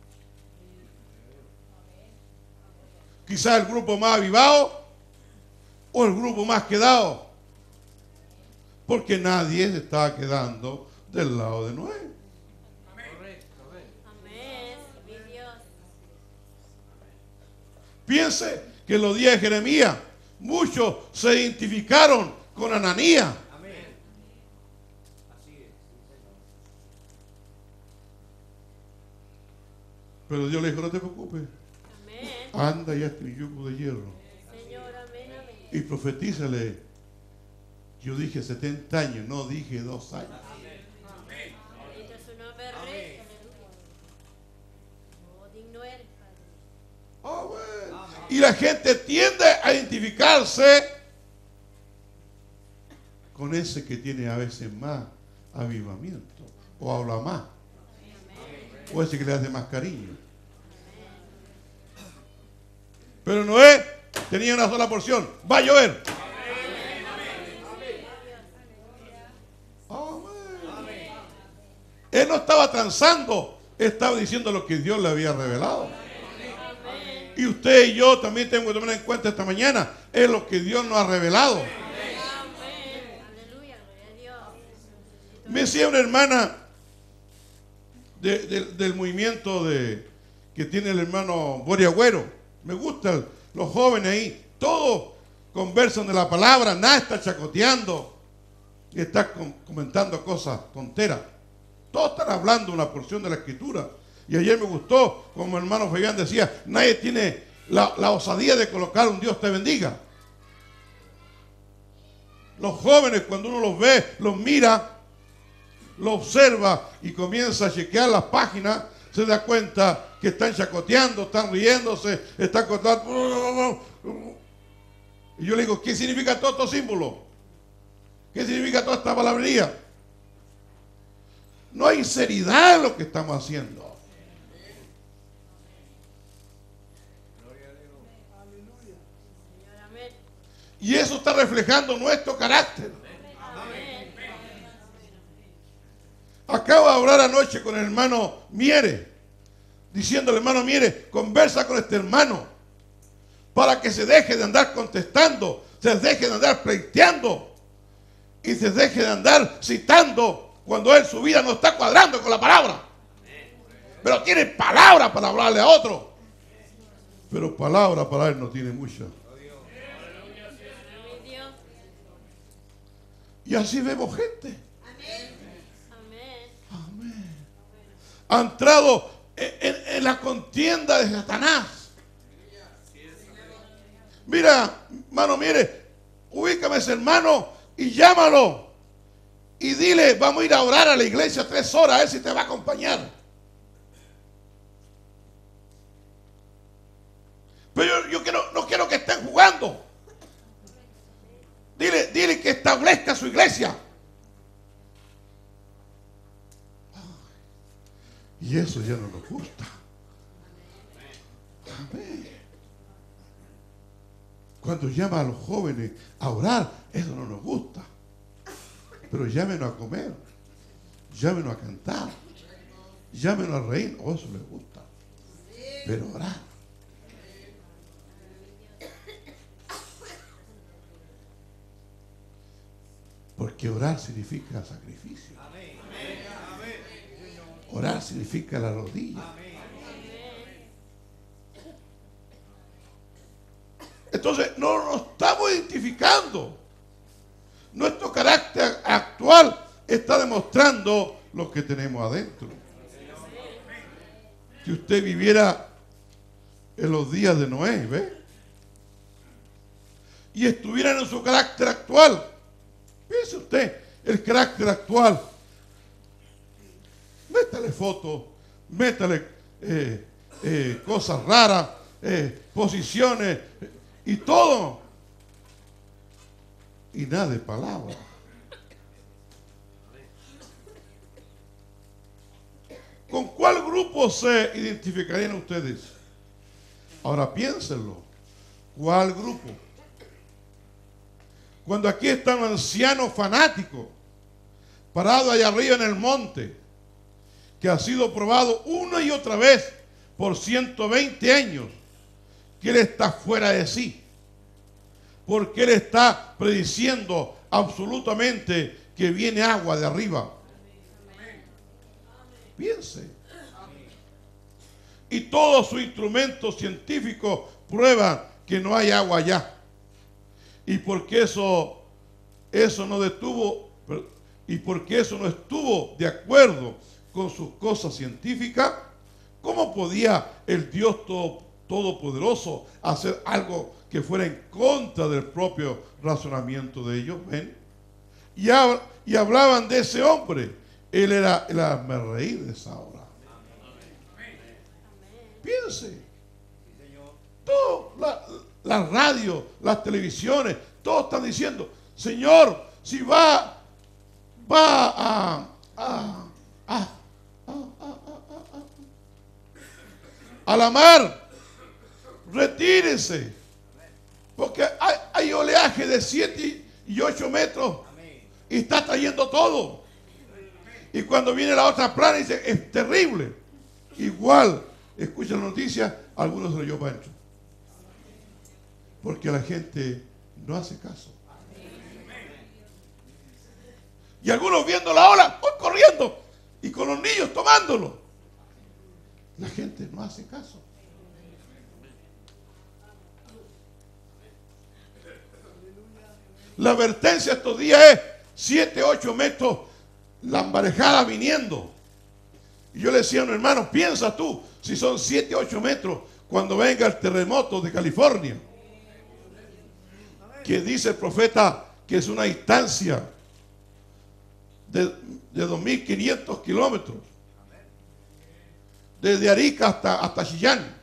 Quizás el grupo más avivado o el grupo más quedado. Porque nadie se estaba quedando del lado de Noé. Amén. Sí, mi Dios. Piense que en los días de Jeremías muchos se identificaron con Ananías. Pero Dios le dijo, no te preocupes, Amén. anda y hazte un yugo de hierro Señor, amén, amén. y profetízale. Yo dije 70 años, no dije 2 años. Bendito es su nombre, Rey. Aleluya. Oh, digno eres, Padre. Amén. Y la gente tiende a identificarse con ese que tiene a veces más avivamiento o habla más o ese que le hace más cariño. Pero Noé tenía una sola porción. Va a llover. Amén. Él no estaba transando, estaba diciendo lo que Dios le había revelado. Y usted y yo también tenemos que tomar en cuenta esta mañana, es lo que Dios nos ha revelado. Amén. Aleluya, gloria a Dios. Me decía una hermana del movimiento que tiene el hermano Boris Agüero. Me gustan los jóvenes ahí. Todos conversan de la palabra, nada está chacoteando y está comentando cosas tonteras. Todos están hablando una porción de la escritura. Y ayer me gustó, como el hermano Fabián decía, nadie tiene la osadía de colocar un Dios te bendiga. Los jóvenes, cuando uno los ve, los mira, los observa y comienza a chequear las páginas, se da cuenta que están chacoteando, están riéndose, están contando. Y yo le digo, ¿qué significa todo estos símbolos? ¿Qué significa toda esta palabrería? No hay seriedad en lo que estamos haciendo. Señor, amén. Y eso está reflejando nuestro carácter. Amén. Acabo de hablar anoche con el hermano Miere, diciéndole, hermano Miere, conversa con este hermano para que se deje de andar contestando, se deje de andar pleiteando y se deje de andar citando cuando él su vida no está cuadrando con la palabra. Pero tiene palabra para hablarle a otro, pero palabra para él no tiene mucha. Mi Dios. Y así vemos gente. Amén. Ha entrado en la contienda de Satanás. Mira, hermano, mire, ubícame ese hermano y llámalo. Y dile, vamos a ir a orar a la iglesia 3 horas, a ver si te va a acompañar. Pero yo no quiero que estén jugando. Dile que establezca su iglesia. Y eso ya no nos gusta. Amén. Cuando llama a los jóvenes a orar, eso no nos gusta. Pero llámenos a comer, llámenos a cantar, llámenos a reír. Oh, eso les gusta. Pero orar. Porque orar significa sacrificio. Orar significa la rodilla. Entonces no nos estamos identificando. Nuestro carácter actual está demostrando lo que tenemos adentro. Si usted viviera en los días de Noé, ¿ve? Y estuviera en su carácter actual, piense usted, el carácter actual. Métale fotos, métale cosas raras, posiciones y todo. Y nada de palabra. ¿Con cuál grupo se identificarían ustedes? Ahora piénsenlo. ¿Cuál grupo? Cuando aquí está un anciano fanático parado allá arriba en el monte, que ha sido probado una y otra vez por 120 años, que él está fuera de sí. Porque él está prediciendo absolutamente que viene agua de arriba. Piense. Y todos sus instrumentos científicos prueban que no hay agua allá. Y porque eso no detuvo, y porque eso no estuvo de acuerdo con sus cosas científicas, ¿cómo podía el Dios Todopoderoso hacer algo que fuera en contra del propio razonamiento de ellos? ¿Ven? Y hablaban de ese hombre. Él era el hazmerreír de esa hora. Piense. Todo, la radio, las televisiones, todos están diciendo, Señor, si va a la mar, retírese, porque hay oleaje de 7 y 8 metros y está trayendo todo. Y cuando viene la otra plana dice, es terrible. Igual, escucha la noticia, algunos se lo llevan para adentro. Porque la gente no hace caso. Y algunos viendo la ola, voy corriendo, y con los niños tomándolo. La gente no hace caso. La advertencia estos días es 7, 8 metros la embarejada viniendo. Y yo le decía a un hermano, piensa tú, si son 7, 8 metros cuando venga el terremoto de California, que dice el profeta que es una distancia de 2.500 kilómetros, desde Arica hasta Chillán.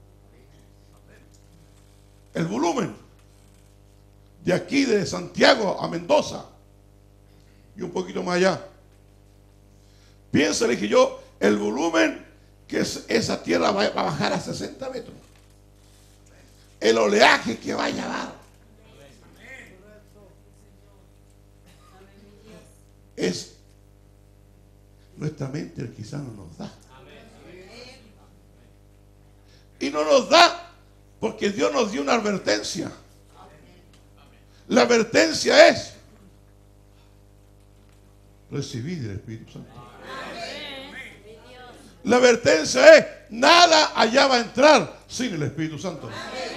El volumen de aquí de Santiago a Mendoza y un poquito más allá. Piénsale que yo, el volumen que esa tierra va a bajar a 60 metros. El oleaje que va a llevar es nuestra mente, quizás no nos da. Y no nos da porque Dios nos dio una advertencia. La advertencia es recibir el Espíritu Santo. La advertencia es nada allá va a entrar sin el Espíritu Santo.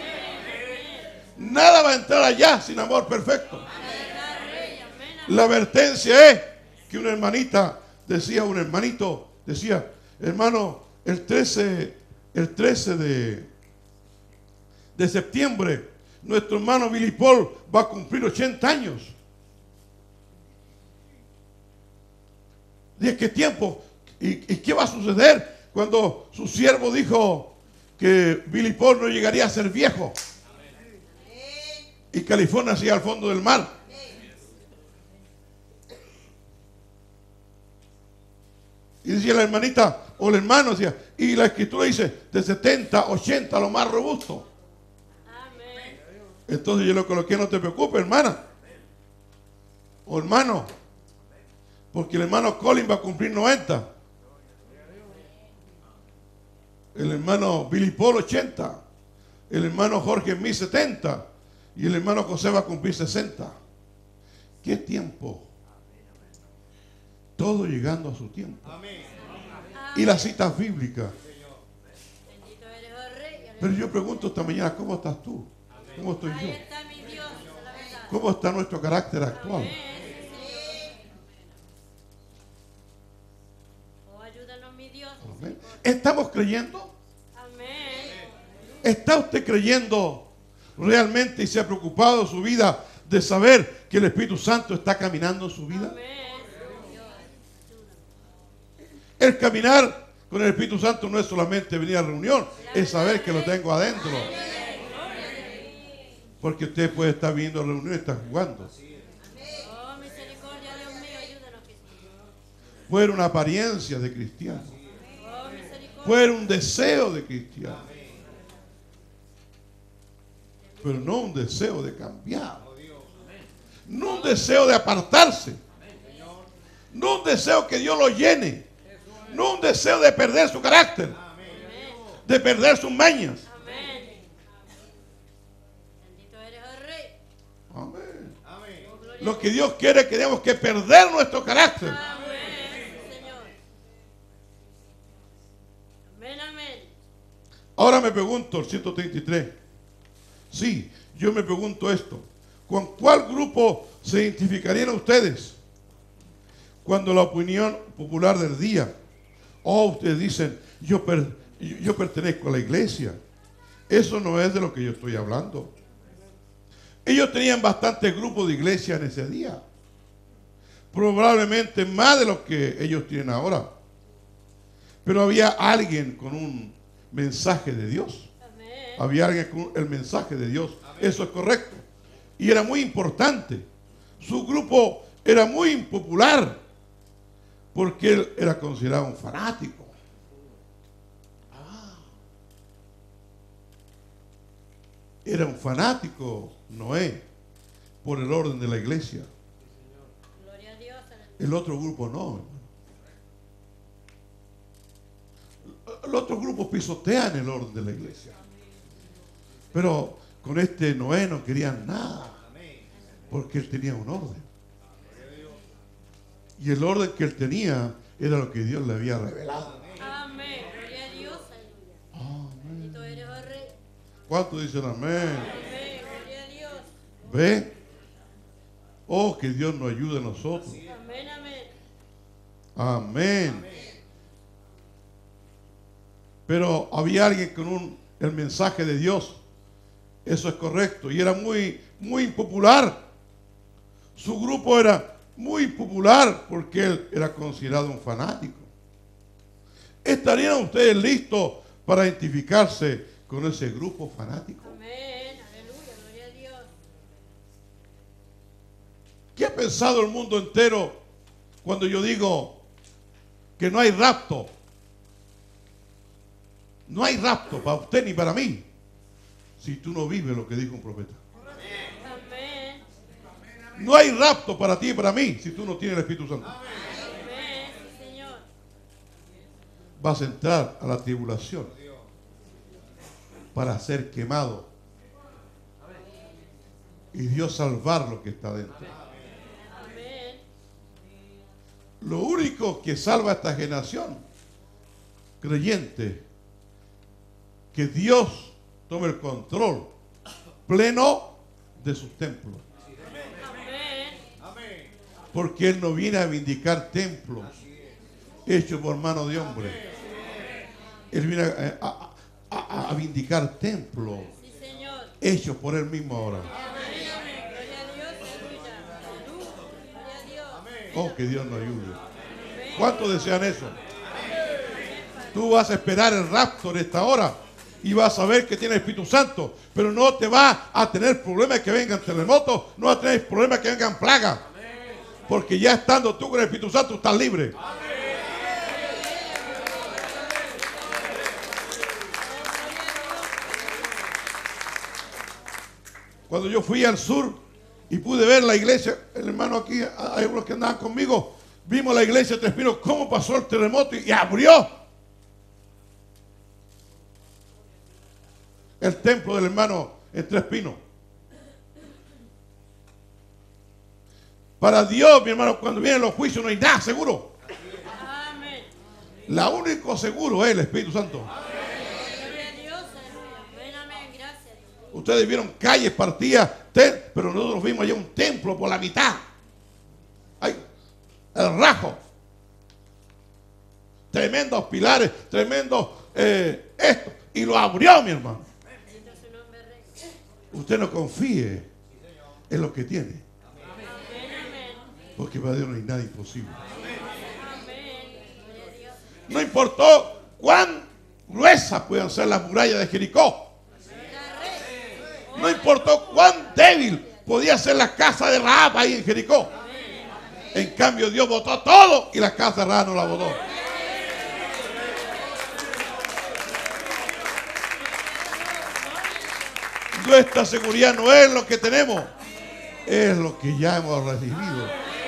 Nada va a entrar allá sin amor perfecto. La advertencia es que una hermanita decía, un hermanito decía, hermano, el 13 de septiembre, nuestro hermano Billy Paul va a cumplir 80 años. ¿Y qué tiempo? ¿Y qué va a suceder cuando su siervo dijo que Billy Paul no llegaría a ser viejo? Y California sigue al fondo del mar. Y decía la hermanita o el hermano, decía, y la escritura dice de 70, 80, lo más robusto. Amén. Entonces yo le coloqué, no te preocupes, hermana o hermano, porque el hermano Colin va a cumplir 90, el hermano Billy Paul 80, el hermano Jorge Smith 70 y el hermano José va a cumplir 60. ¿Qué tiempo? Todo llegando a su tiempo. Y las citas bíblicas. Bendito eres, oh Rey. Pero yo pregunto esta mañana, ¿cómo estás tú? ¿Cómo estoy Ahí yo? está mi Dios, la verdad. ¿Cómo está nuestro carácter actual? Amén. Oh, ayúdanos, mi Dios. Amén. ¿Estamos creyendo? Amén. ¿Está usted creyendo realmente y se ha preocupado su vida de saber que el Espíritu Santo está caminando en su vida? Amén. El caminar con el Espíritu Santo no es solamente venir a la reunión, es saber que lo tengo adentro. Porque usted puede estar viendo la reunión y estar jugando. Oh, misericordia, Dios mío, ayúdanos, Cristo. Fuera una apariencia de cristiano. Oh, misericordia. Fuera un deseo de cristiano. Pero no un deseo de cambiar. No un deseo de apartarse. No un deseo que Dios lo llene. No un deseo de perder su carácter. De perder sus mañas. Amén. Bendito eres, oh Rey. Amén. Oh, gloria Lo que Dios quiere, queremos que perder nuestro carácter. Amén, Señor. Amén, amén. Ahora me pregunto, el 133. Sí, yo me pregunto esto. ¿Con cuál grupo se identificarían ustedes cuando la opinión popular del día? Ustedes dicen, yo pertenezco a la iglesia. Eso no es de lo que yo estoy hablando. Ellos tenían bastantes grupos de iglesia en ese día. Probablemente más de lo que ellos tienen ahora. Pero había alguien con un mensaje de Dios. Amén. Había alguien con el mensaje de Dios. Eso es correcto. Y era muy importante. Su grupo era muy impopular porque él era considerado un fanático. Era un fanático Noé por el orden de la iglesia. Gloria a Dios. El otro grupo no, hermano. El otro grupo pisotean el orden de la iglesia. Pero con este Noé no querían nada. Porque él tenía un orden. Y el orden que él tenía era lo que Dios le había revelado. Amén. Gloria a Dios. Aleluya. Bendito eres, oh Rey. ¿Cuántos dicen amén? Amén. Gloria a Dios. ¿Ve? Oh, que Dios nos ayude a nosotros. Amén, amén. Amén. Pero había alguien con el mensaje de Dios. Eso es correcto. Y era muy, muy impopular. Su grupo era muy popular porque él era considerado un fanático. ¿Estarían ustedes listos para identificarse con ese grupo fanático? Amén. Aleluya. Gloria a Dios. ¿Qué ha pensado el mundo entero cuando yo digo que no hay rapto? No hay rapto para usted ni para mí si tú no vives lo que dijo un profeta. Amén. No hay rapto para ti y para mí si tú no tienes el Espíritu Santo. Amén. Sí, Señor. Vas a entrar a la tribulación para ser quemado y Dios salvar lo que está dentro. Amén. Lo único que salva a esta generación creyente, que Dios tome el control pleno de sus templos. Amén. Porque Él no viene a vindicar templos hechos por mano de hombre. Él viene a vindicar templos Sí, Señor. hechos por Él mismo ahora. Amén, amén. Gloria a Dios, aleluya. Gloria a Dios. Oh, que Dios nos ayude. ¿Cuántos desean eso? Tú vas a esperar el rapto de esta hora y vas a ver que tiene el Espíritu Santo, pero no te va a tener problemas que vengan terremotos, no vas a tener problemas que vengan plagas, porque ya estando tú con el Espíritu Santo estás libre. Cuando yo fui al sur y pude ver la iglesia, el hermano aquí, hay unos que andaban conmigo, vimos la iglesia de Tres Pinos, cómo pasó el terremoto y abrió el templo del hermano en Tres Pinos. Para Dios, mi hermano, cuando vienen los juicios no hay nada seguro. Amén. La único seguro es el Espíritu Santo. Gloria a Dios, aleluya. Amén, amén. Gracias. Ustedes vieron calles partidas, pero nosotros vimos allá un templo por la mitad. Ay, el rajo. Tremendos pilares, tremendos esto. Y lo abrió, mi hermano. Bendito es su nombre, Rey. Usted no confíe en lo que tiene, Amén, amén. porque para Dios no hay nada imposible. Amén. Gloria a Dios. No importó cuán gruesas puedan ser las murallas de Jericó. No importó cuán débil podía ser la casa de Rahab ahí en Jericó. En cambio Dios botó todo y la casa de Rahab no la botó. Nuestra seguridad no es lo que tenemos, es lo que ya hemos recibido.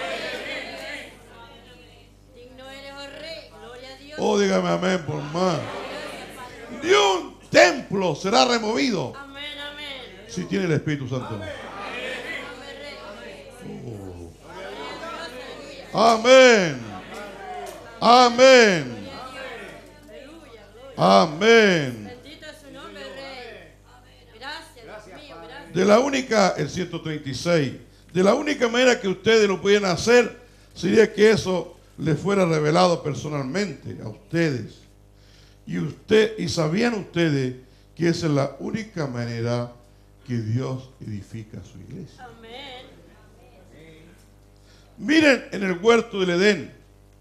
Digno eres, oh Rey. Gloria a Dios. Oh, dígame amén por más. Ni un templo será removido Amén, amén. si tiene el Espíritu Santo. Nombre, Rey. Amén. Amén. Aleluya. Gloria. Amén. Bendito es su nombre, Rey. Gracias, Dios mío. Gracias. De la única, el 136, de la única manera que ustedes lo pudieran hacer sería que eso les fuera revelado personalmente a ustedes. Y sabían ustedes que esa es la única manera que Dios edifica su iglesia. Amén. Miren en el huerto del Edén,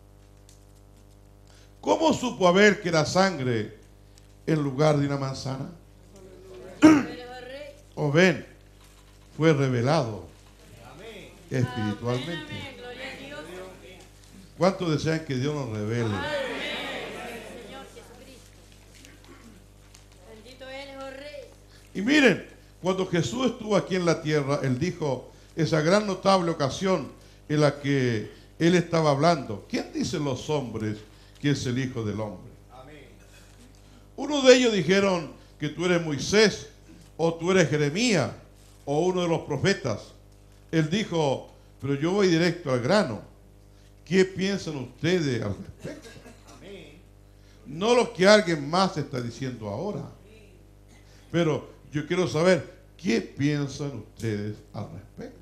¿cómo supo Abel que era sangre en lugar de una manzana? Eres, oh Rey. O ven, fue revelado espiritualmente. Amén. Gloria a Dios. ¿Cuántos desean que Dios nos revele? Señor Jesucristo. Bendito eres, oh Rey. Y miren, cuando Jesús estuvo aquí en la tierra, Él dijo esa gran notable ocasión en la que Él estaba hablando. ¿Quién dicen los hombres que es el Hijo del Hombre? Uno de ellos dijeron que tú eres Moisés, o tú eres Jeremías, o uno de los profetas. Él dijo, pero yo voy directo al grano. ¿Qué piensan ustedes al respecto? No lo que alguien más está diciendo ahora. Pero yo quiero saber, ¿qué piensan ustedes al respecto?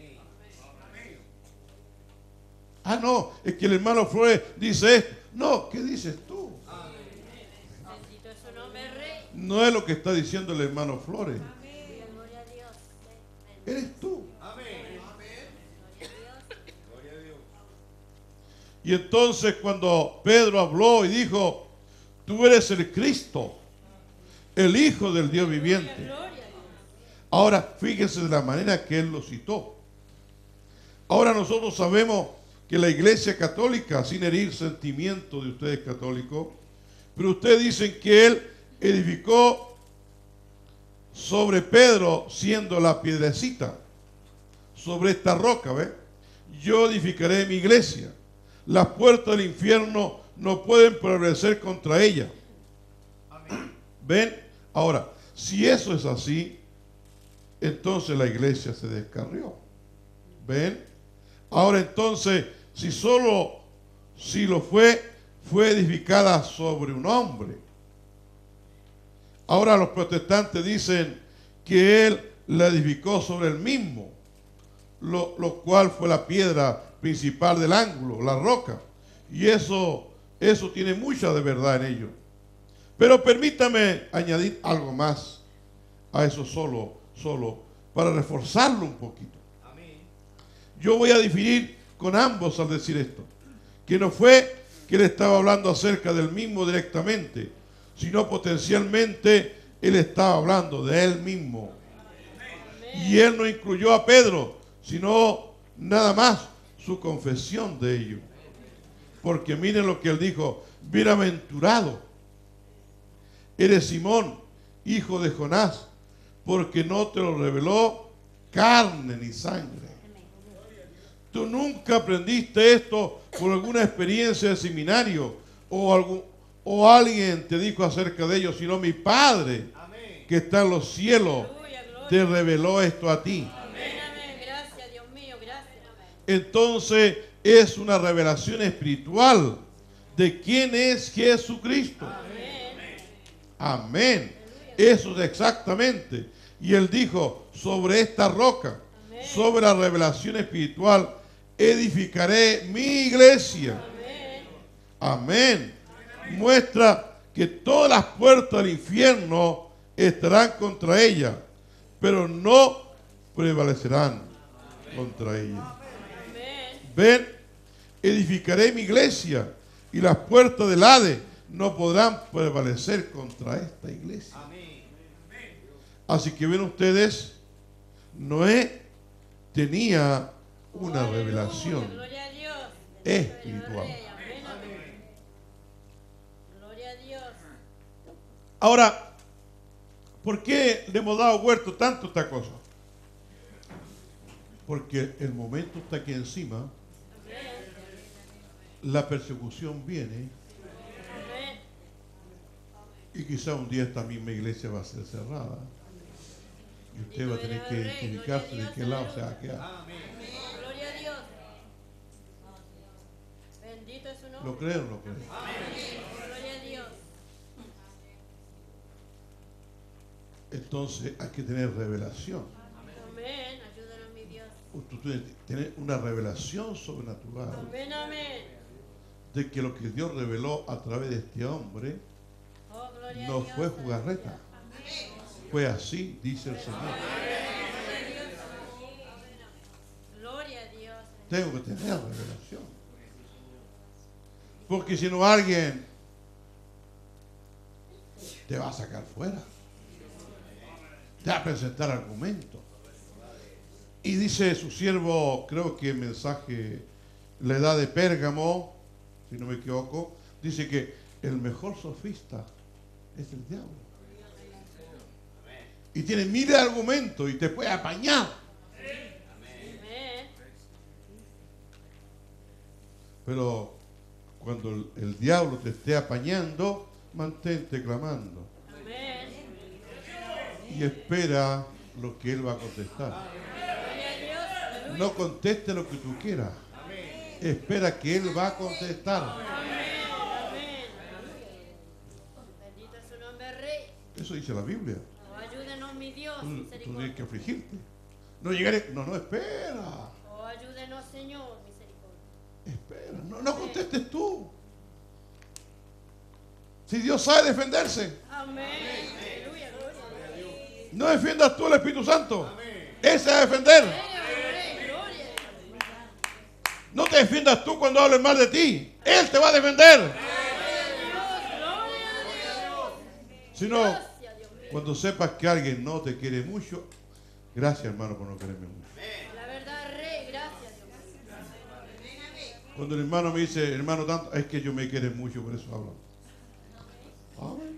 Ah, no, es que el hermano Flores dice esto. No, ¿qué dices tú? Bendito es su nombre, Rey. No es lo que está diciendo el hermano Flores. Gloria a Dios. Eres tú. Y entonces cuando Pedro habló y dijo, tú eres el Cristo, el Hijo del Dios viviente. Gloria a Dios. Ahora, fíjense de la manera que él lo citó. Ahora nosotros sabemos que la Iglesia Católica, sin herir sentimientos de ustedes católicos, pero ustedes dicen que él edificó sobre Pedro siendo la piedrecita, sobre esta roca, ¿ve? Yo edificaré mi iglesia. Las puertas del infierno no pueden prevalecer contra ella. ¿Ven? Ahora, si eso es así, entonces la iglesia se descarrió. ¿Ven? Ahora entonces, si lo fue edificada sobre un hombre. Ahora los protestantes dicen que él la edificó sobre el mismo, lo cual fue la piedra principal del ángulo, la roca. Y eso tiene mucha de verdad en ello. Pero permítame añadir algo más a eso solo para reforzarlo un poquito. Yo voy a diferir con ambos al decir esto, que no fue que él estaba hablando acerca del mismo directamente, sino potencialmente él estaba hablando de él mismo. Y él no incluyó a Pedro, sino nada más su confesión de ello. Porque miren lo que él dijo: bienaventurado eres Simón, hijo de Jonás, porque no te lo reveló carne ni sangre. Tú nunca aprendiste esto por alguna experiencia de seminario o alguien te dijo acerca de ello, sino mi Padre que está en los cielos te reveló esto a ti. Gracias, Dios mío, gracias. Entonces es una revelación espiritual de quién es Jesucristo. Amén. Eso es exactamente. Y él dijo: sobre esta roca, sobre la revelación espiritual, edificaré mi iglesia. Amén. Muestra que todas las puertas del infierno estarán contra ella, pero no prevalecerán contra ella. Ven, edificaré mi iglesia y las puertas del Hades no podrán prevalecer contra esta iglesia. Así que ven ustedes, Noé tenía una revelación Gloria a Dios. espiritual. Gloria a Dios. Ahora, ¿por qué le hemos dado vuelto tanto a esta cosa? Porque el momento está aquí encima, la persecución viene y quizá un día esta misma iglesia va a ser cerrada y usted va a tener que identificarse de qué lado se va a quedar. Gloria a Dios. Bendito es su nombre. ¿Lo creen o no lo creen? Gloria a Dios. Entonces hay que tener revelación. Amén. Ayúdanos, mi Dios. Usted tiene una revelación sobrenatural Amén, amén. de que lo que Dios reveló a través de este hombre Oh, gloria no a Dios. fue jugarreta. Fue así, dice el Señor. Gloria a Dios. Tengo que tener revelación. Porque si no, alguien te va a sacar fuera. Te va a presentar argumentos. Y dice su siervo, creo que el mensaje, la edad de Pérgamo, si no me equivoco, dice que el mejor sofista es el diablo. Y tiene miles de argumentos y te puede apañar. Amén. Pero cuando el diablo te esté apañando, mantente clamando. Amén. Y espera lo que él va a contestar. Gloria a Dios. No conteste lo que tú quieras. Espera que él va a contestar. Amén. Amén. Bendito es su nombre, Rey. Eso dice la Biblia. Oh, ayúdenos, mi Dios. Tú tienes Misericordia. que afligirte. No llegaré. No, espera. Oh, ayúdenos, Señor. Misericordia. Espera. No contestes tú. Si Dios sabe defenderse, Amén. Aleluya. Gloria a Dios. no defiendas tú al Espíritu Santo. Él se va a defender. Gloria. No te defiendas tú cuando hablen mal de ti. Él te va a defender. Sino, Gracias, Dios mío. cuando sepas que alguien no te quiere mucho, gracias, hermano, por no quererme mucho. La verdad, Rey. Gracias, Dios mío. Cuando el hermano me dice, hermano, tanto, es que yo me quiere mucho, por eso hablo. Amén.